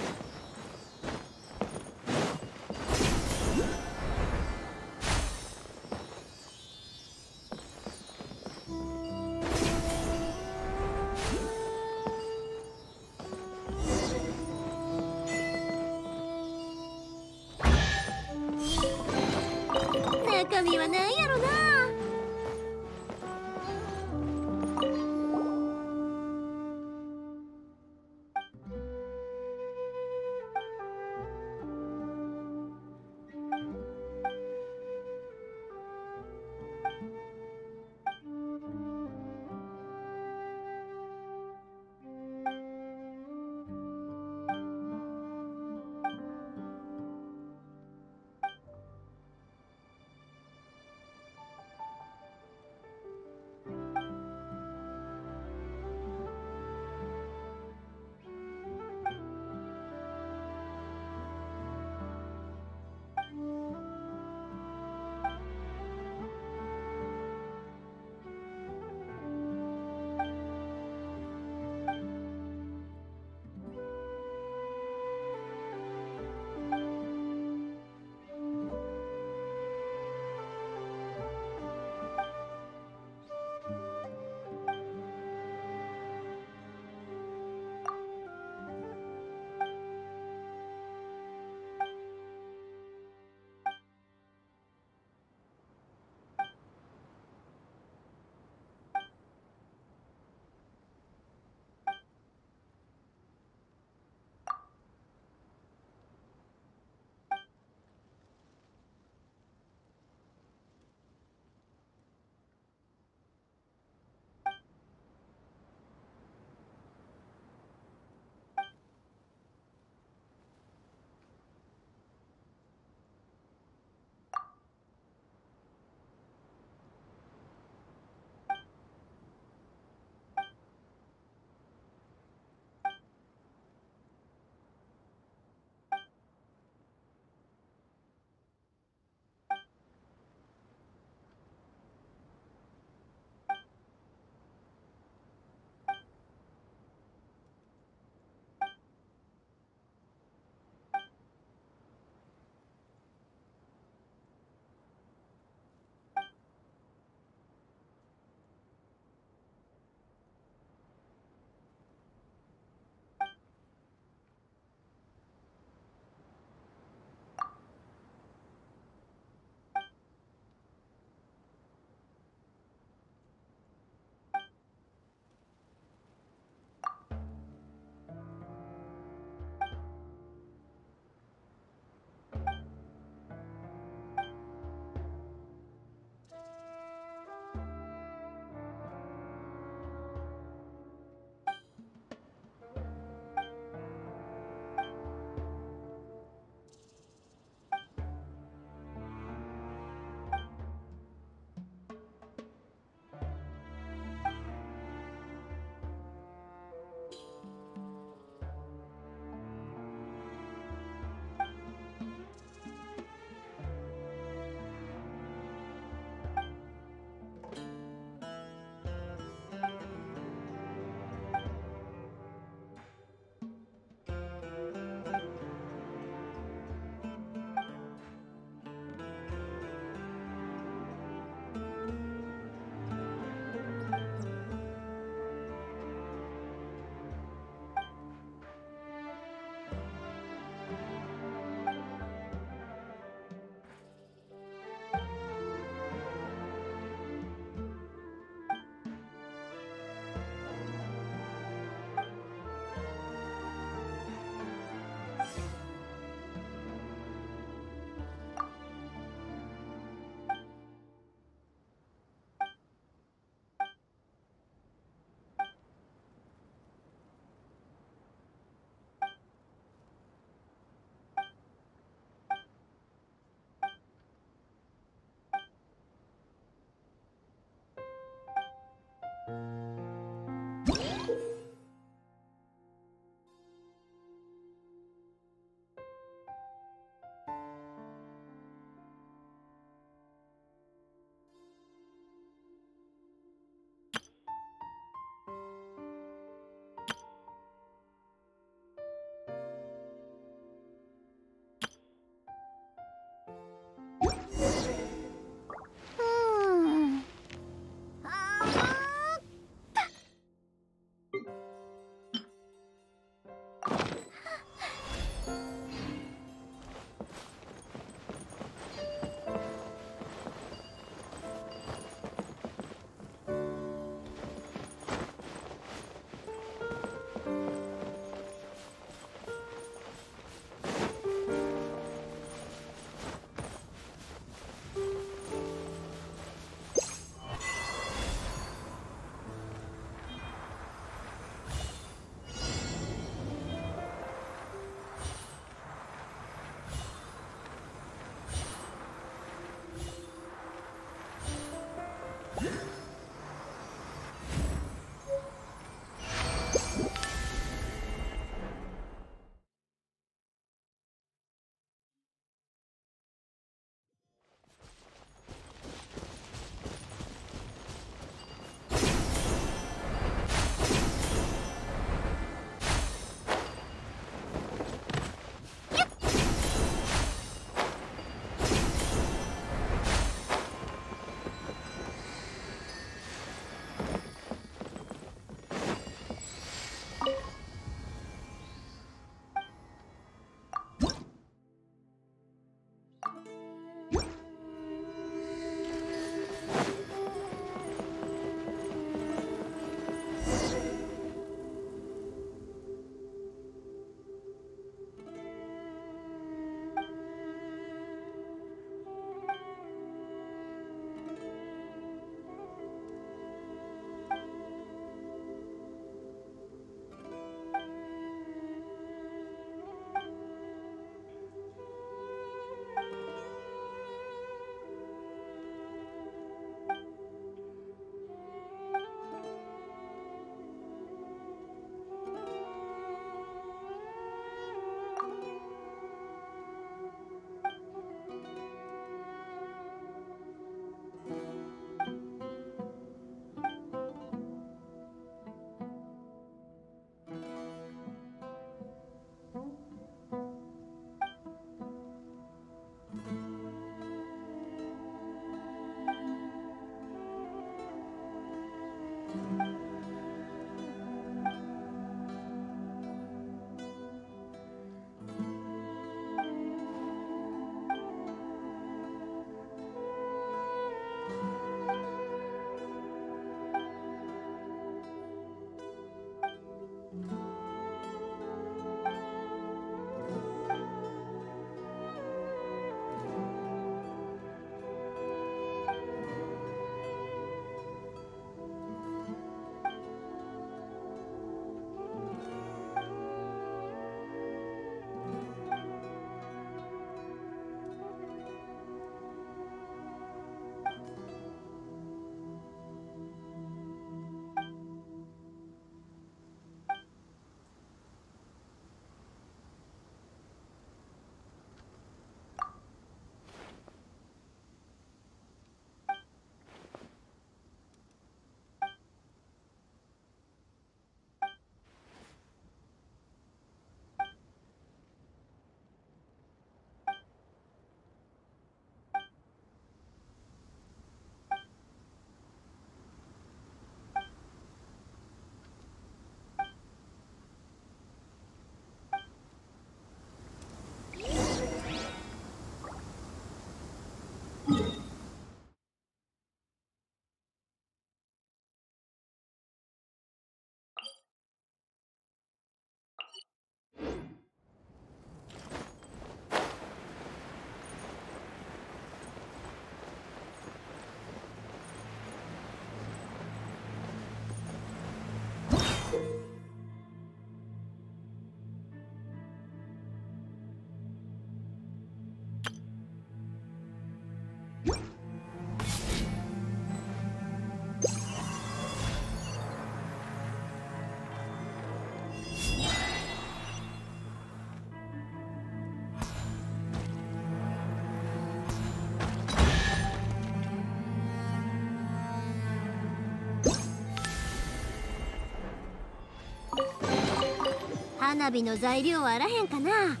花火の材料あらへんかな。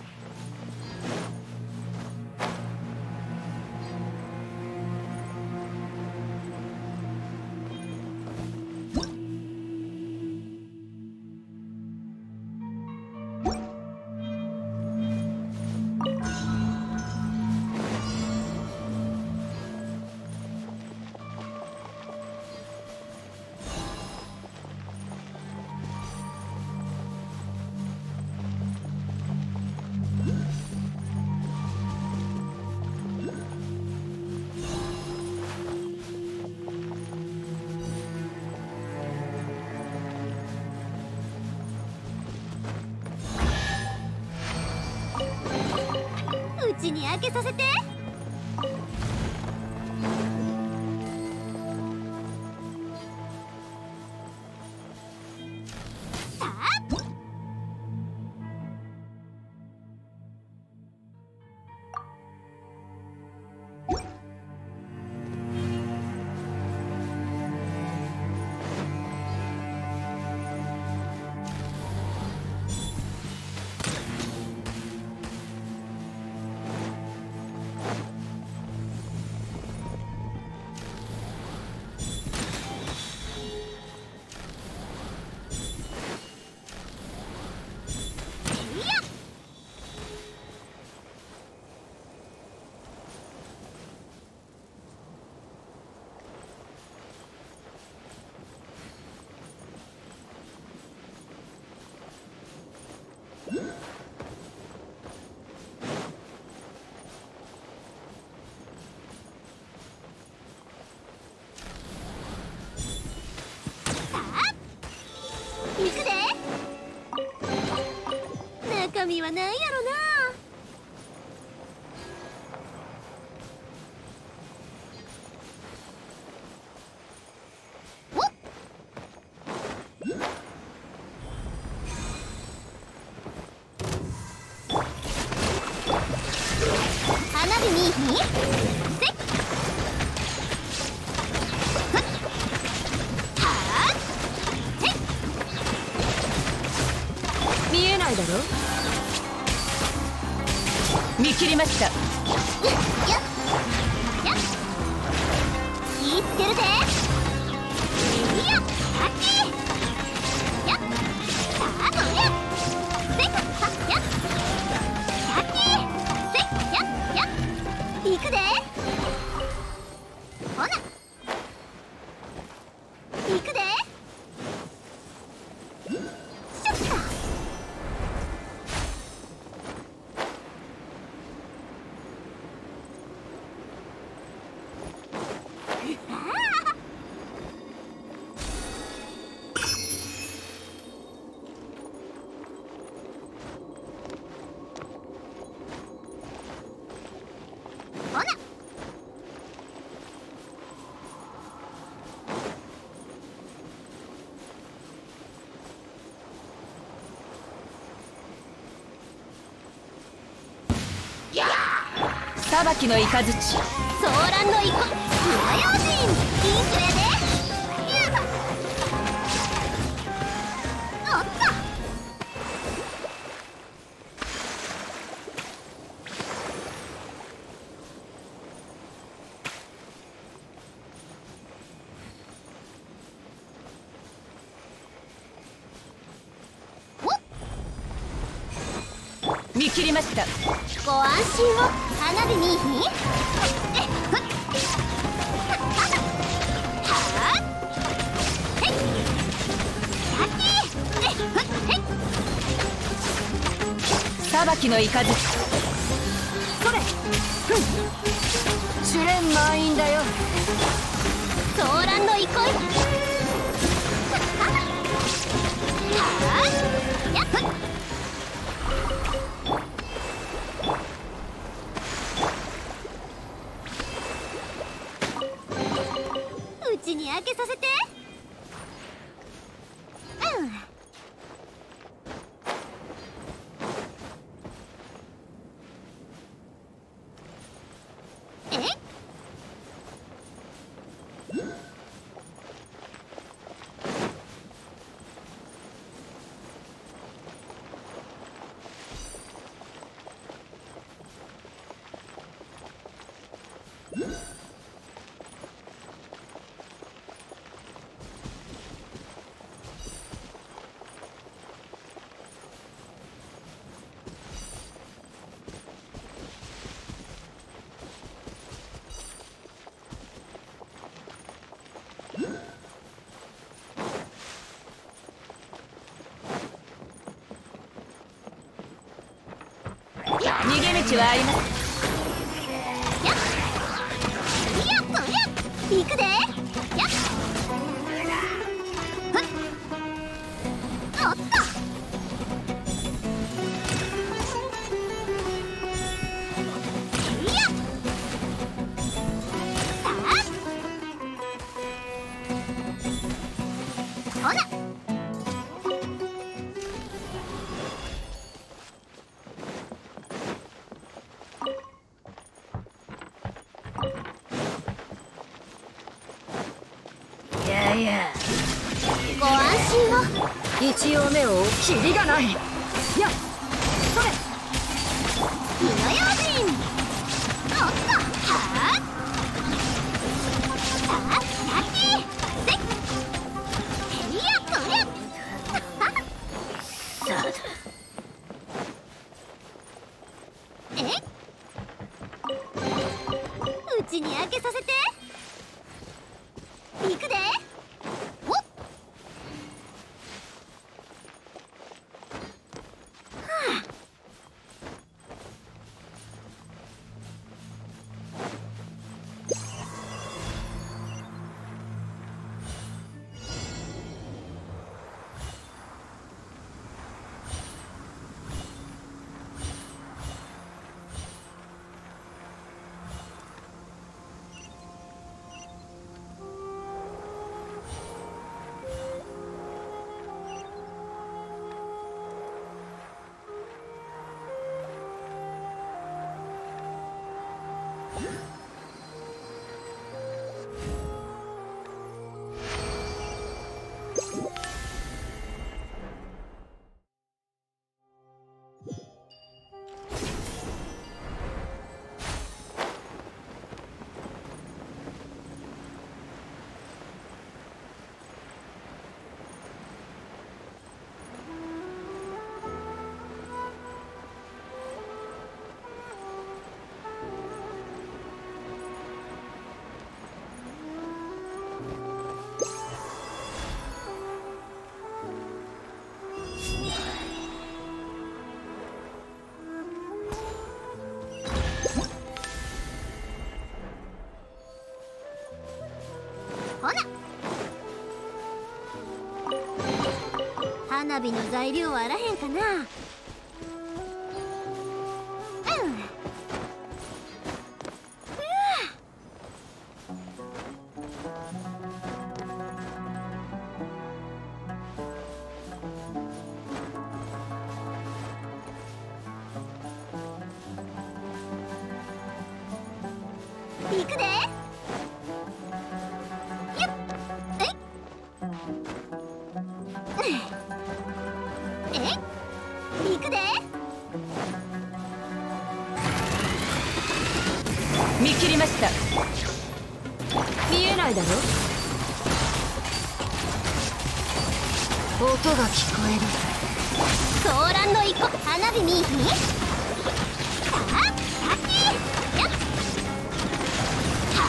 うちに開けさせて。さあ行くで。中身は何やろな。花火にせっ見えないだろ。見切りました。 よっいってるぜ。いやあっちやっさあどやせっはっやっさっきせっやっやっ行くで。ほな行くで。シャッカほな裁きの雷。 ソーランの一個火曜人ピンクやで。やだおっと見切りました。 ご安心を。花火にひはあへいさっきへい裁きの雷。それ試練満員だよ。 ソーランの憩いはあやっうちに開けさせて。うんえちはあります。 やっこりゃ行くで。やっふっおっとやっさあほらいやいや、 ご安心を。 一応目をキリがない。やっそれ火の用心。おっとはあさあラッキーせっいやこりゃさあえうちに開けさせて。行くで。おっはあほら花火の材料はあらへんかな。行くで。よっえいえい行くで。 見切りました。見えないだろ。音が聞こえる。 ソーランの一個花火見いひん。さあラッキーやっは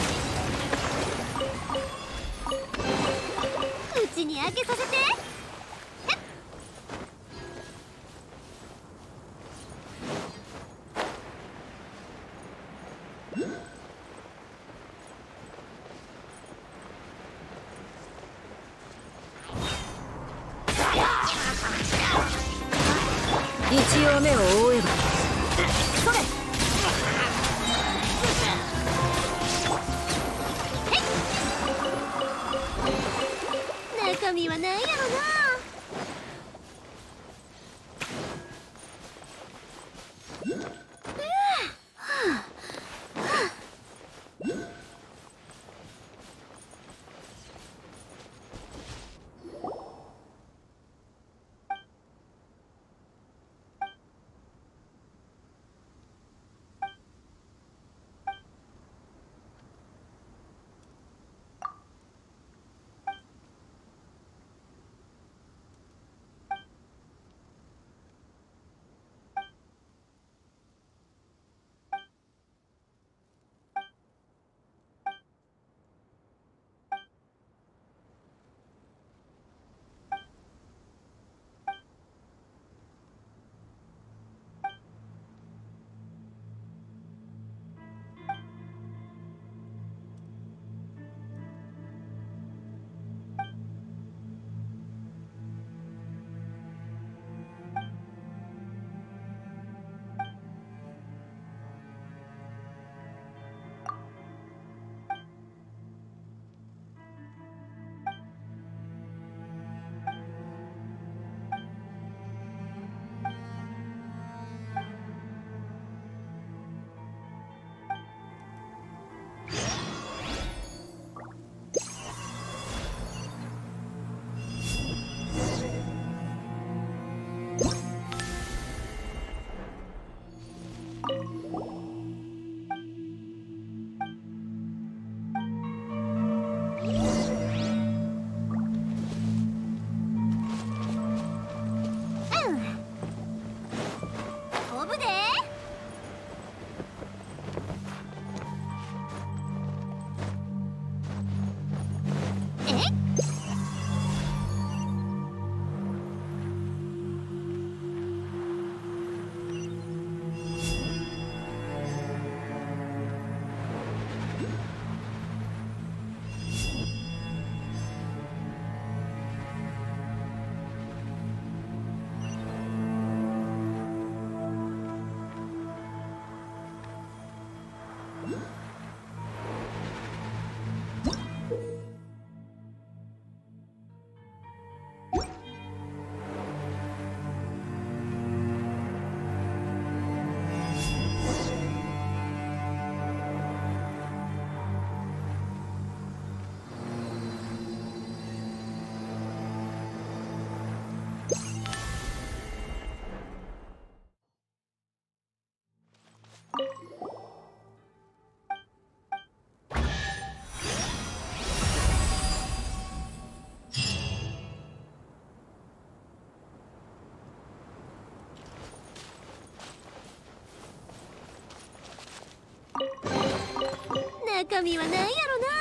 あうちに開けさせて。 一応目を覆えば。それ中身は何やろな。 中身は何やろな。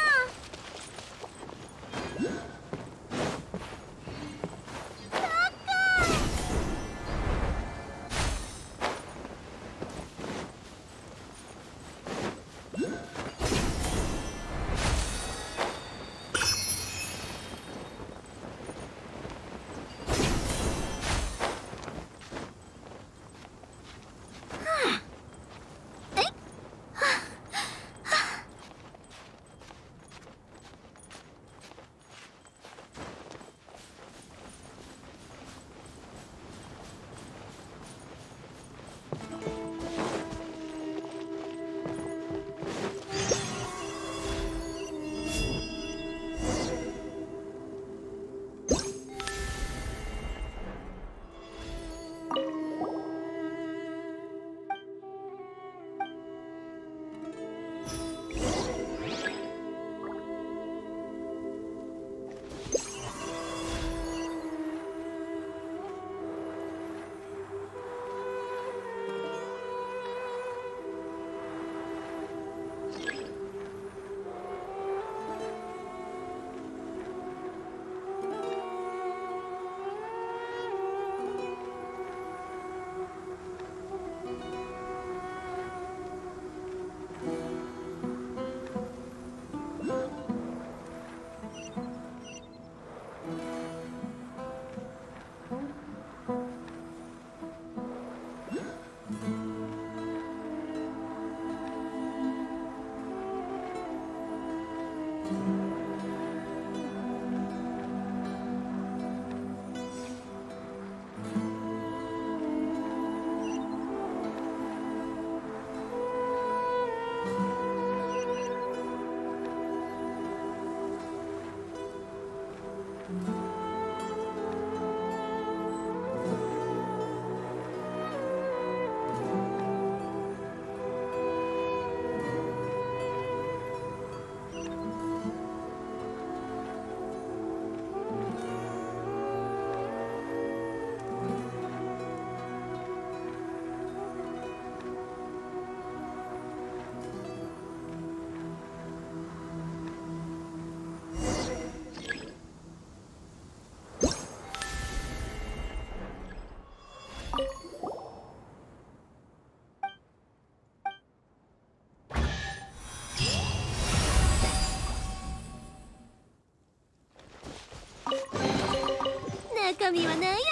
中身は何やろな。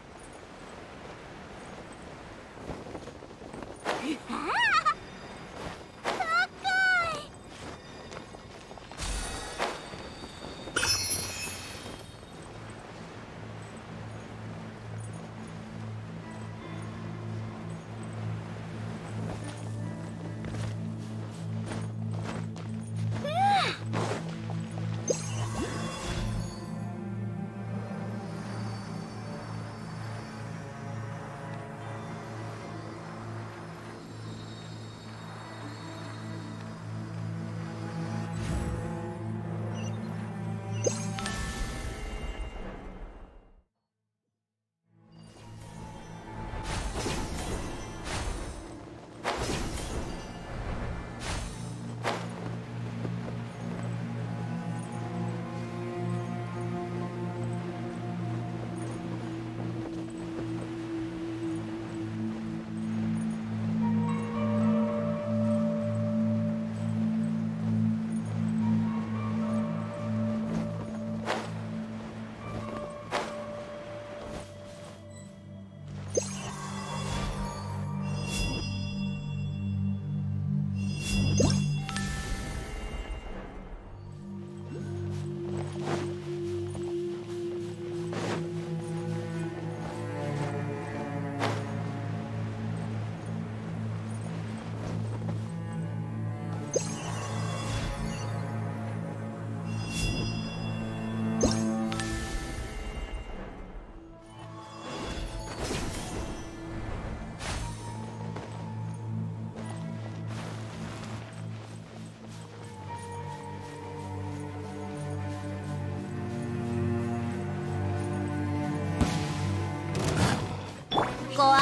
ああ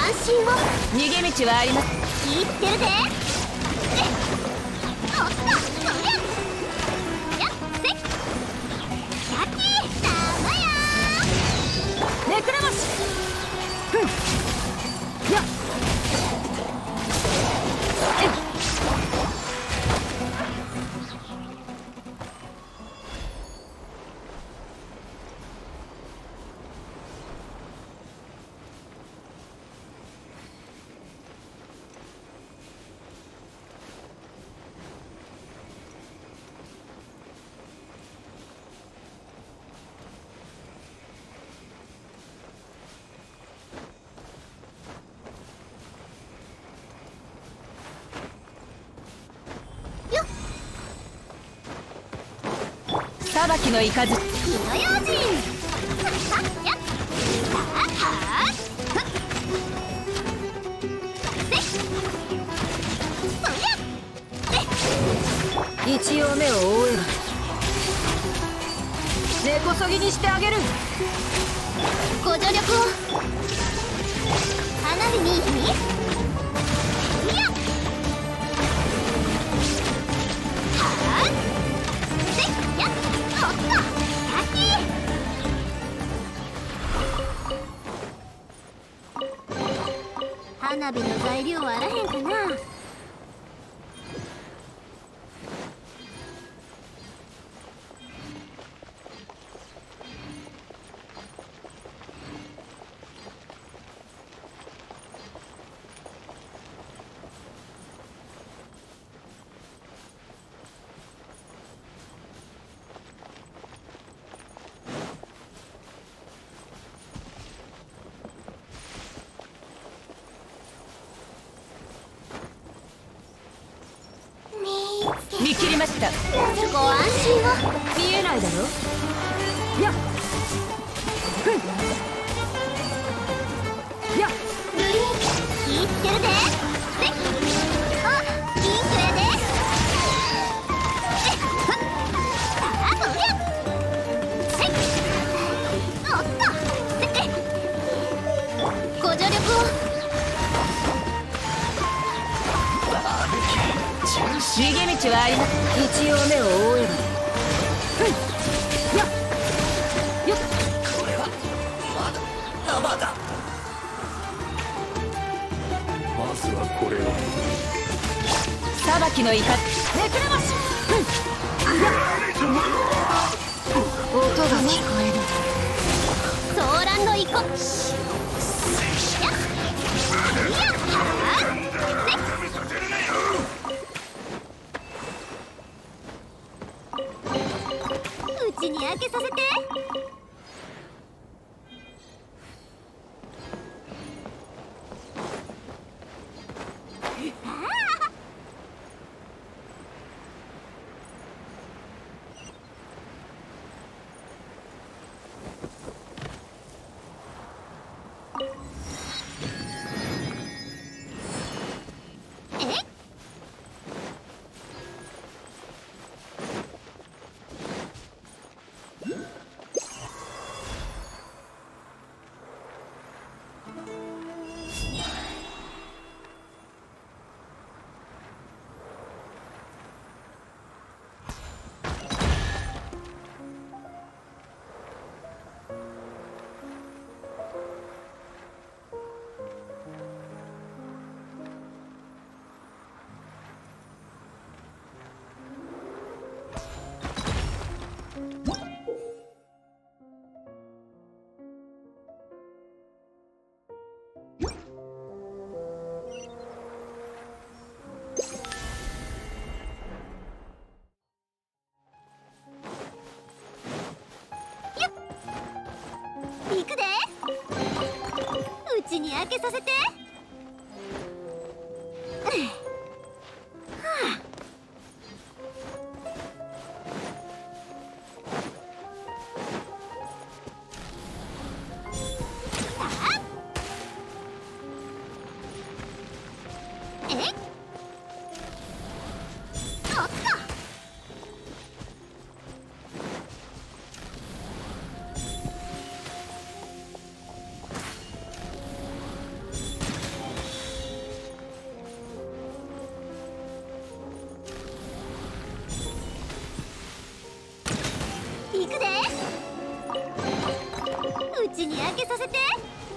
心を。 逃げ道はあります。 言ってるで。おっと、そりゃ。やっせ。キャッキー、だまやネクラマシ。ふん。やっ。裁きの雷。 火の用心。やっ。はあ。 一応目を覆えば根こそぎにしてあげる。 ご助力を。花火にいやはあせやおっとキャッキー。花火の材料はあらへんかな。 見切りました。 ご安心を。 見えないだろ。やっ。ふん。やっ。 ルリン気ぃつけるで。せっあピンクやで。さあそりゃせっおっとせっご助力を。 逃げ道はあります。一応目を覆えば。ふん。やっ。よっ。 これはまだ生だ。 まずはこれを。 裁きのネクラマシ。ふん。やっ。音が聞こえる。 ソーランのイコ。やっ。いやはあせっうちに開けさせて。行くで。うちに開けさせて。 やけさせて。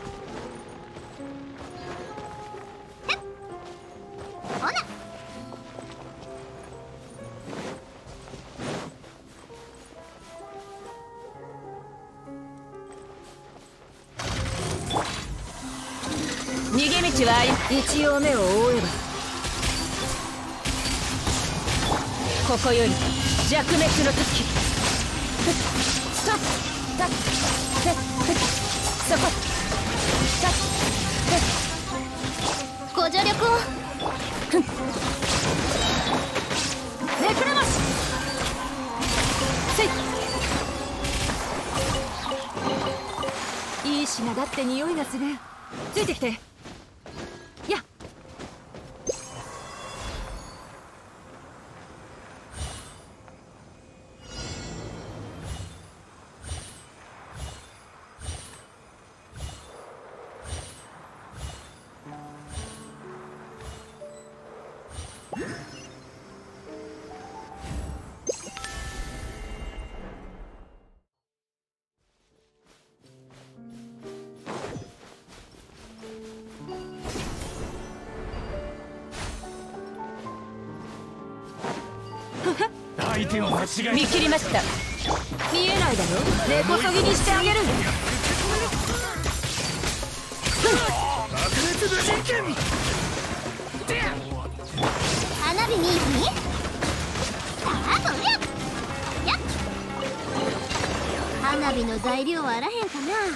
へっほな。 逃げ道は一応目を覆えば、ここより弱滅の時。そこご助力を。 ネクラマシせい。いい品だって匂いがする。ついてきて。やっ相手を間違え見切りました。見えないだろ。根こそぎにしてあげる。 花火にさあとりゃやっ。花火の材料はあらへんかな。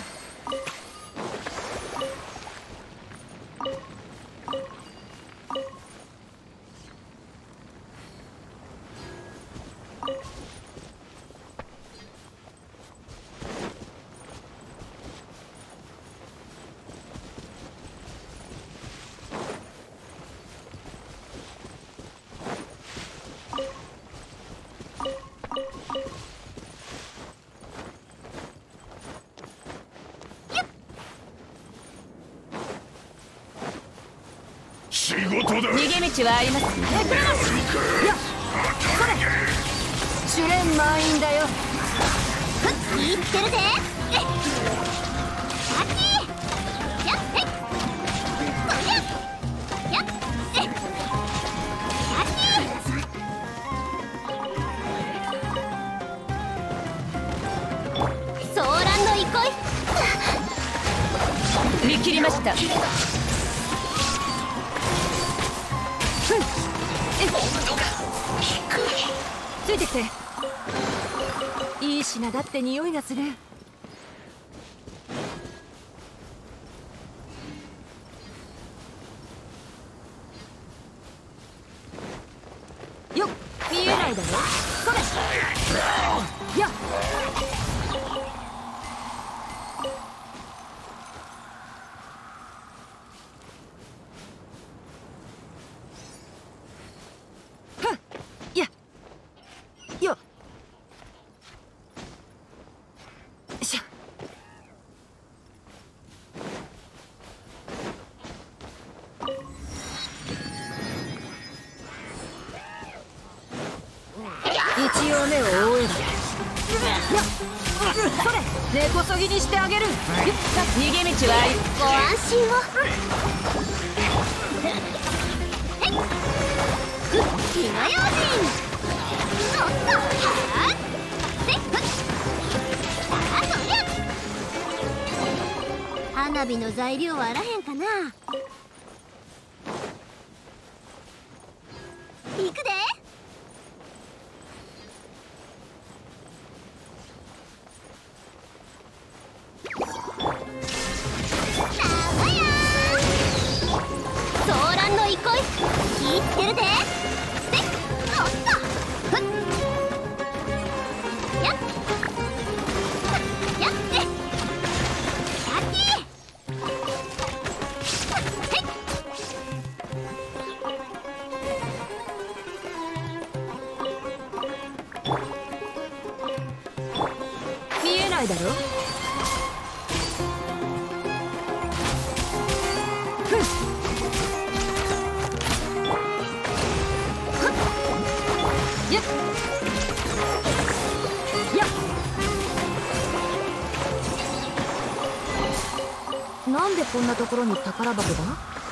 仕事だ。 逃げ道はあります。やっそれ試練満員だよ。 言ってるで。あっちやっへっそりゃやっえっあっちソーランの憩い。 見切りました。ついてきて。いい品だって匂いがする。よっ見えないだろ。それやっよっしゃ。一応目を覆えば。やっそれ根こそぎにしてあげる。逃げ道はご安心を。へい火の用心。おっとはっせっふっさあとりゃ。花火の材料はあらへんかな。行くで。生やソーランの憩い聞いてるで。せっおっとふっやっやってやってへっ見えないだろ。やっやっなんでこんなところに宝箱が？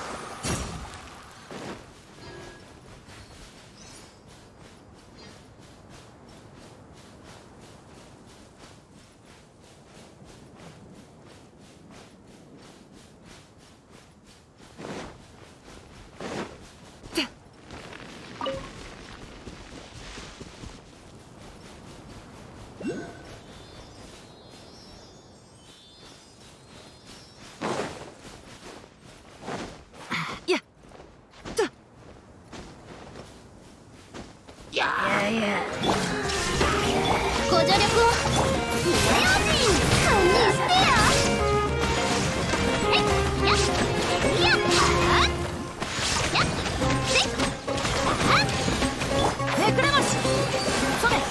ご助力をヒレ用心堪忍してよ。えいやっやっやっせいはっめくれましそれ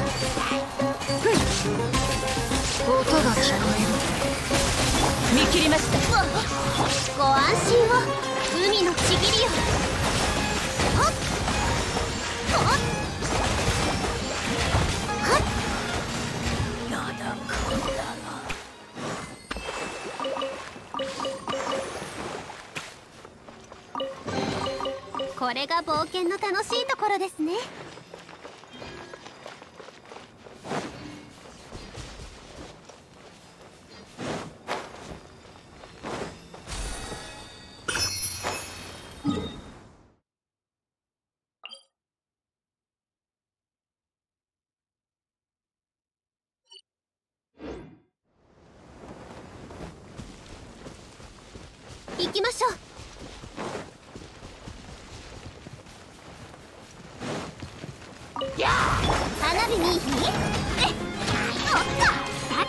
音が聞こえる。見切りました。 ご安心を海のちぎりよ。はっはっこれが冒険の楽しいところですね。行きましょう。花火にえっおっと先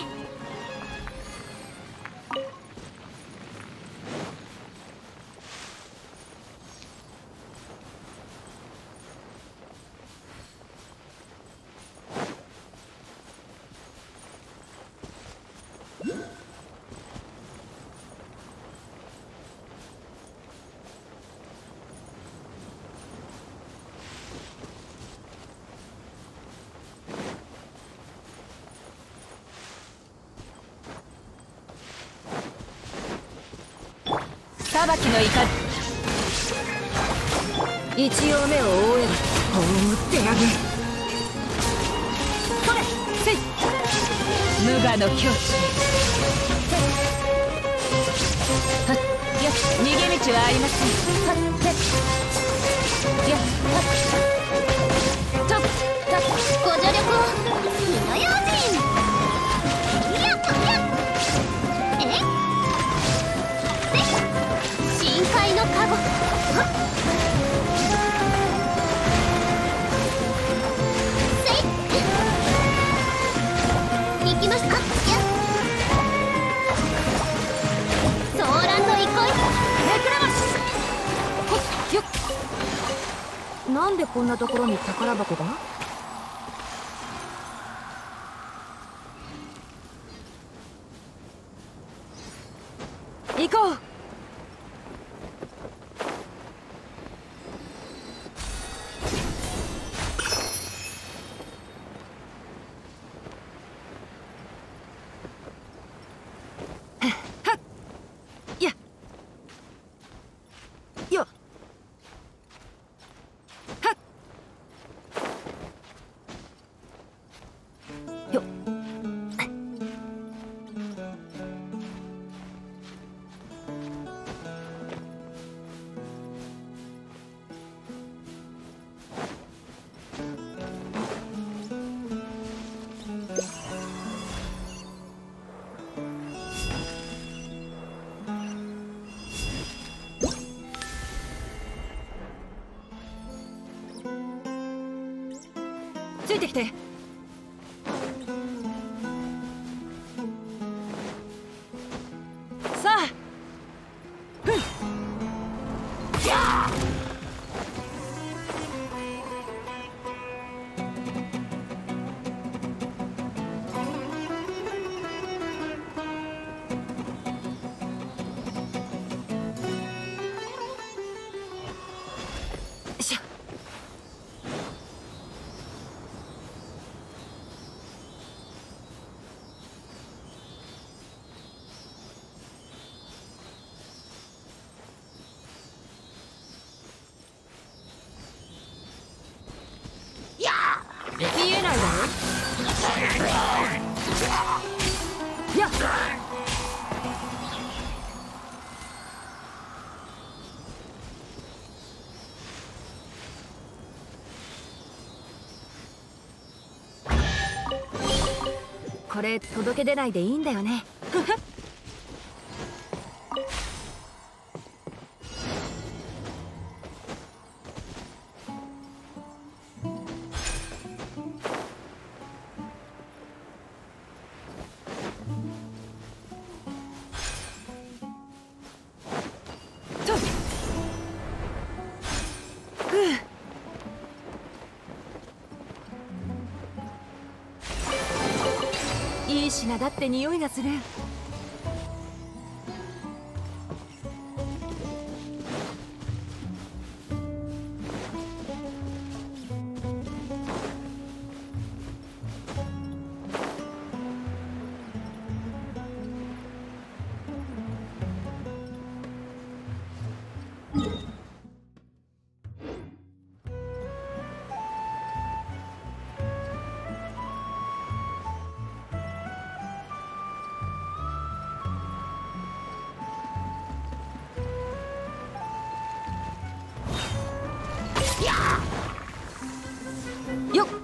裁きの怒り一応目を覆える。放ってあげそれせい無我の境地はっや逃げ道はありません。はっやはっとっご助力を火の用心やっやっえい深海のカゴせい行きました。やっソーランド憩いめくれますほっよっ。なんでこんなところに宝箱が？行こう。ついてきて。さあふんだよ。やっこれ届け出ないでいいんだよね。いい品だって匂いがする。よっ、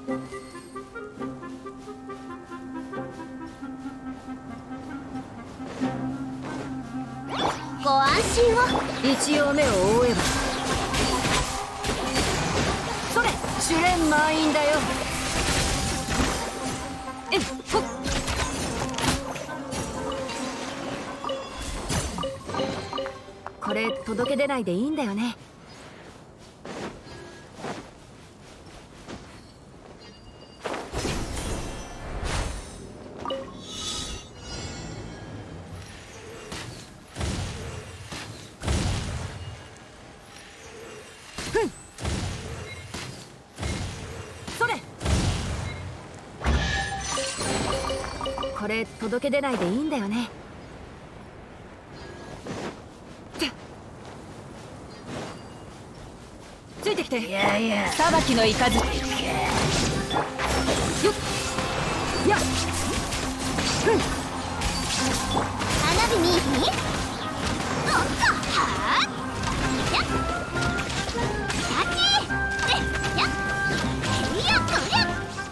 ご安心を。 一応目を覆えば。それ試練満員だよ。えっほっ、これ届け出ないでいいんだよね。これ届け出ないでいいんだよね。ついてきて。いやいや、裁きの雷。よっ、やっ、 花火見いひん。おっと、はあ。やっ。さき。やっ。いや、とりゃ。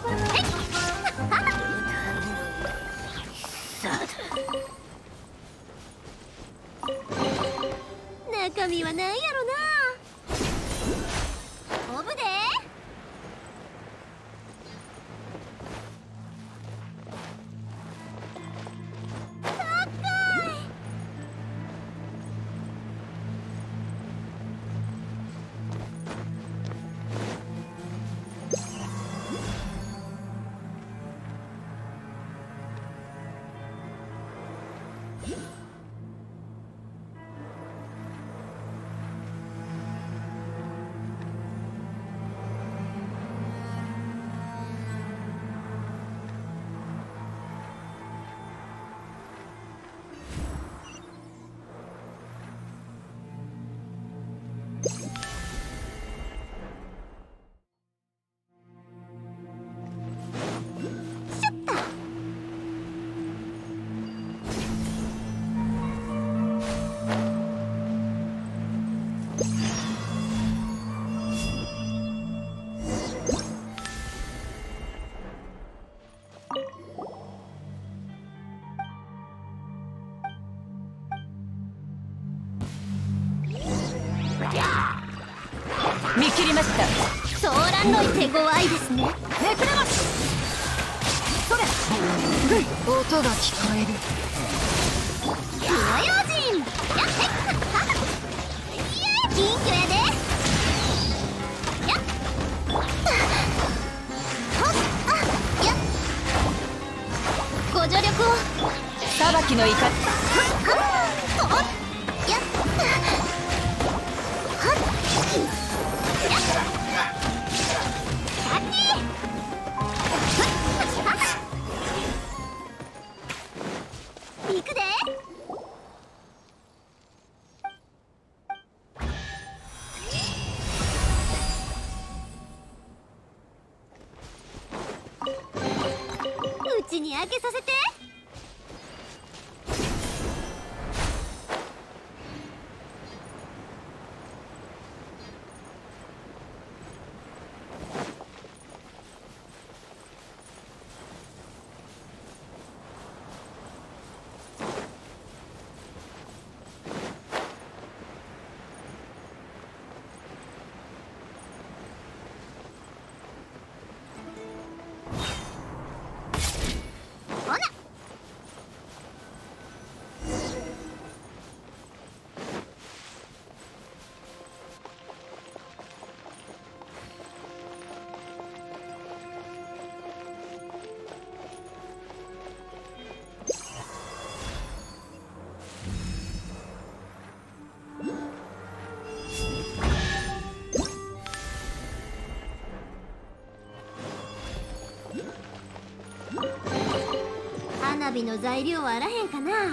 中身はなんやろな。飛ぶで。 見切りました。 ソーランの手強いですね。 めくれます。それ、音が聞こえる。 火の用心。やっへっはっ。いや、金魚やで。やっ。ほっ、あ、やっ。ご助力を。 裁きの怒り。 はっ、ほっ、やっ。はっ。行くで。 やけさせて。花火の材料はあらへんかな。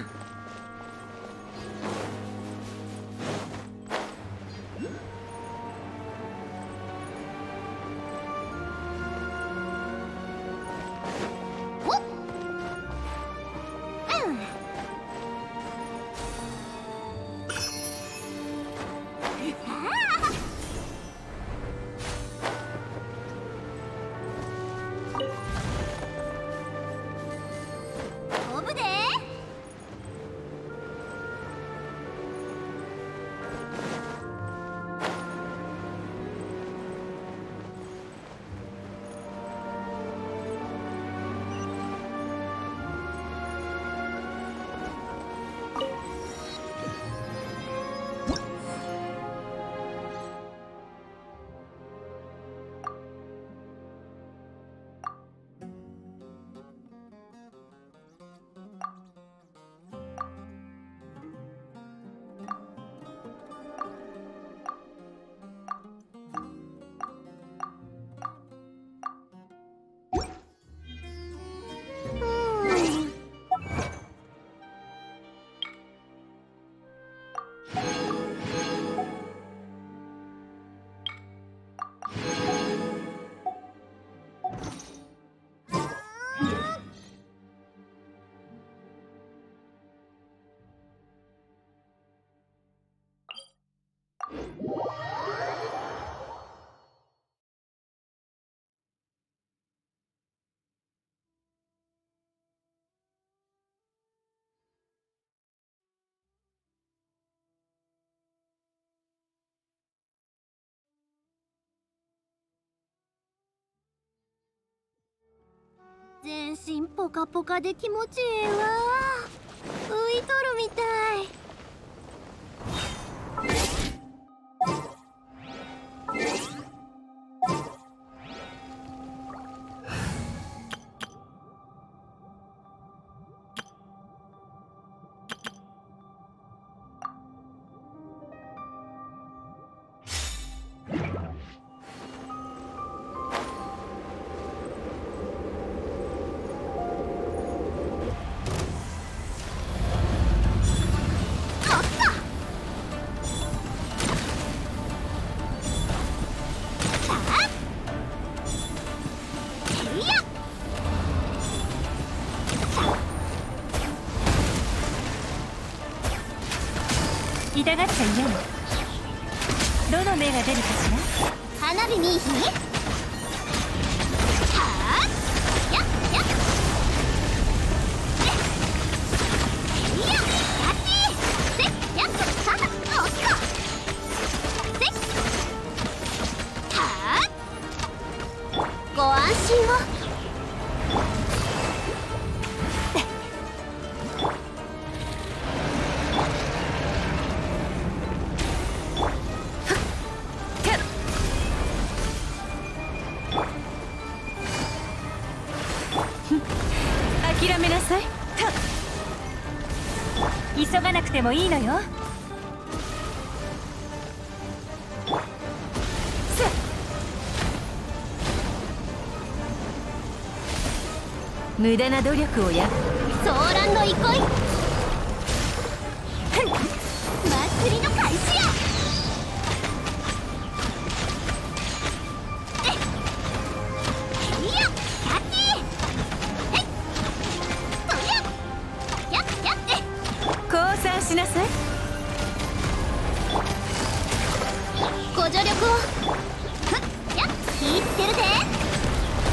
全身ポカポカで気持ちええわ。浮いとるみたい。 痛がっちゃいよ。どの目が出るかしら。 花火にいい日。はあやっやっいややってせっやっさあおっかせっはあご安心を。 諦めなさい。急がなくてもいいのよ。無駄な努力をや。 ソーランの憩い祭りの開始や。いやキャッキー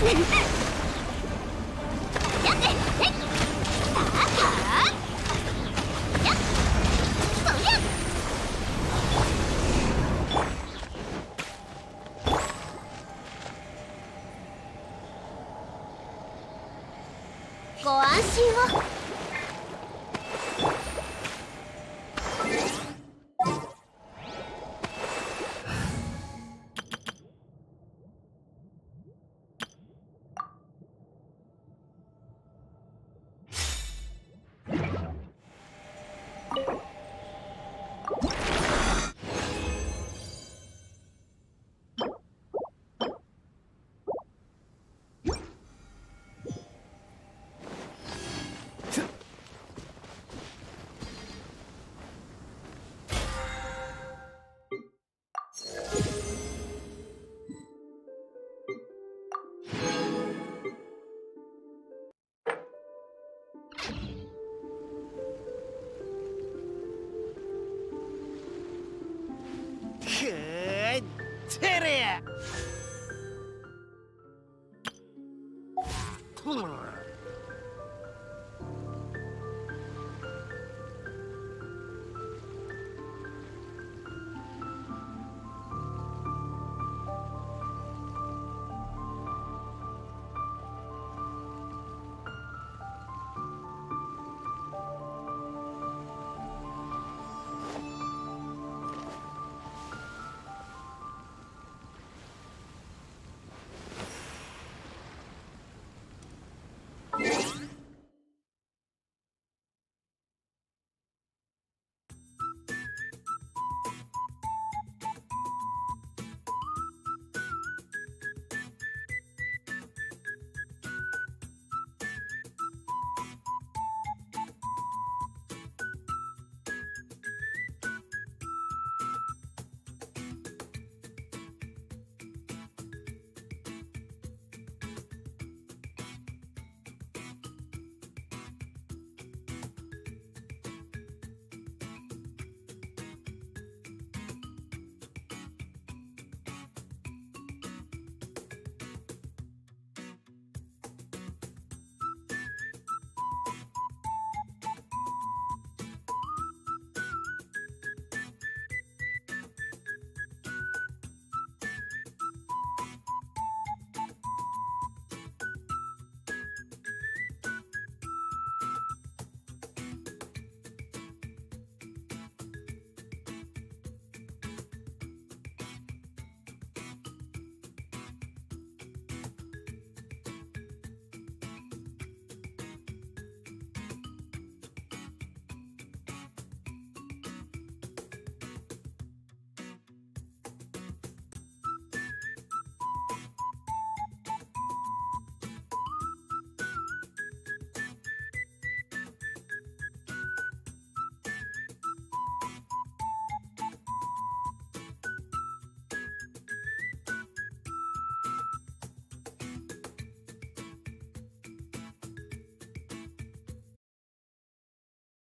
ご安心を。 てれや。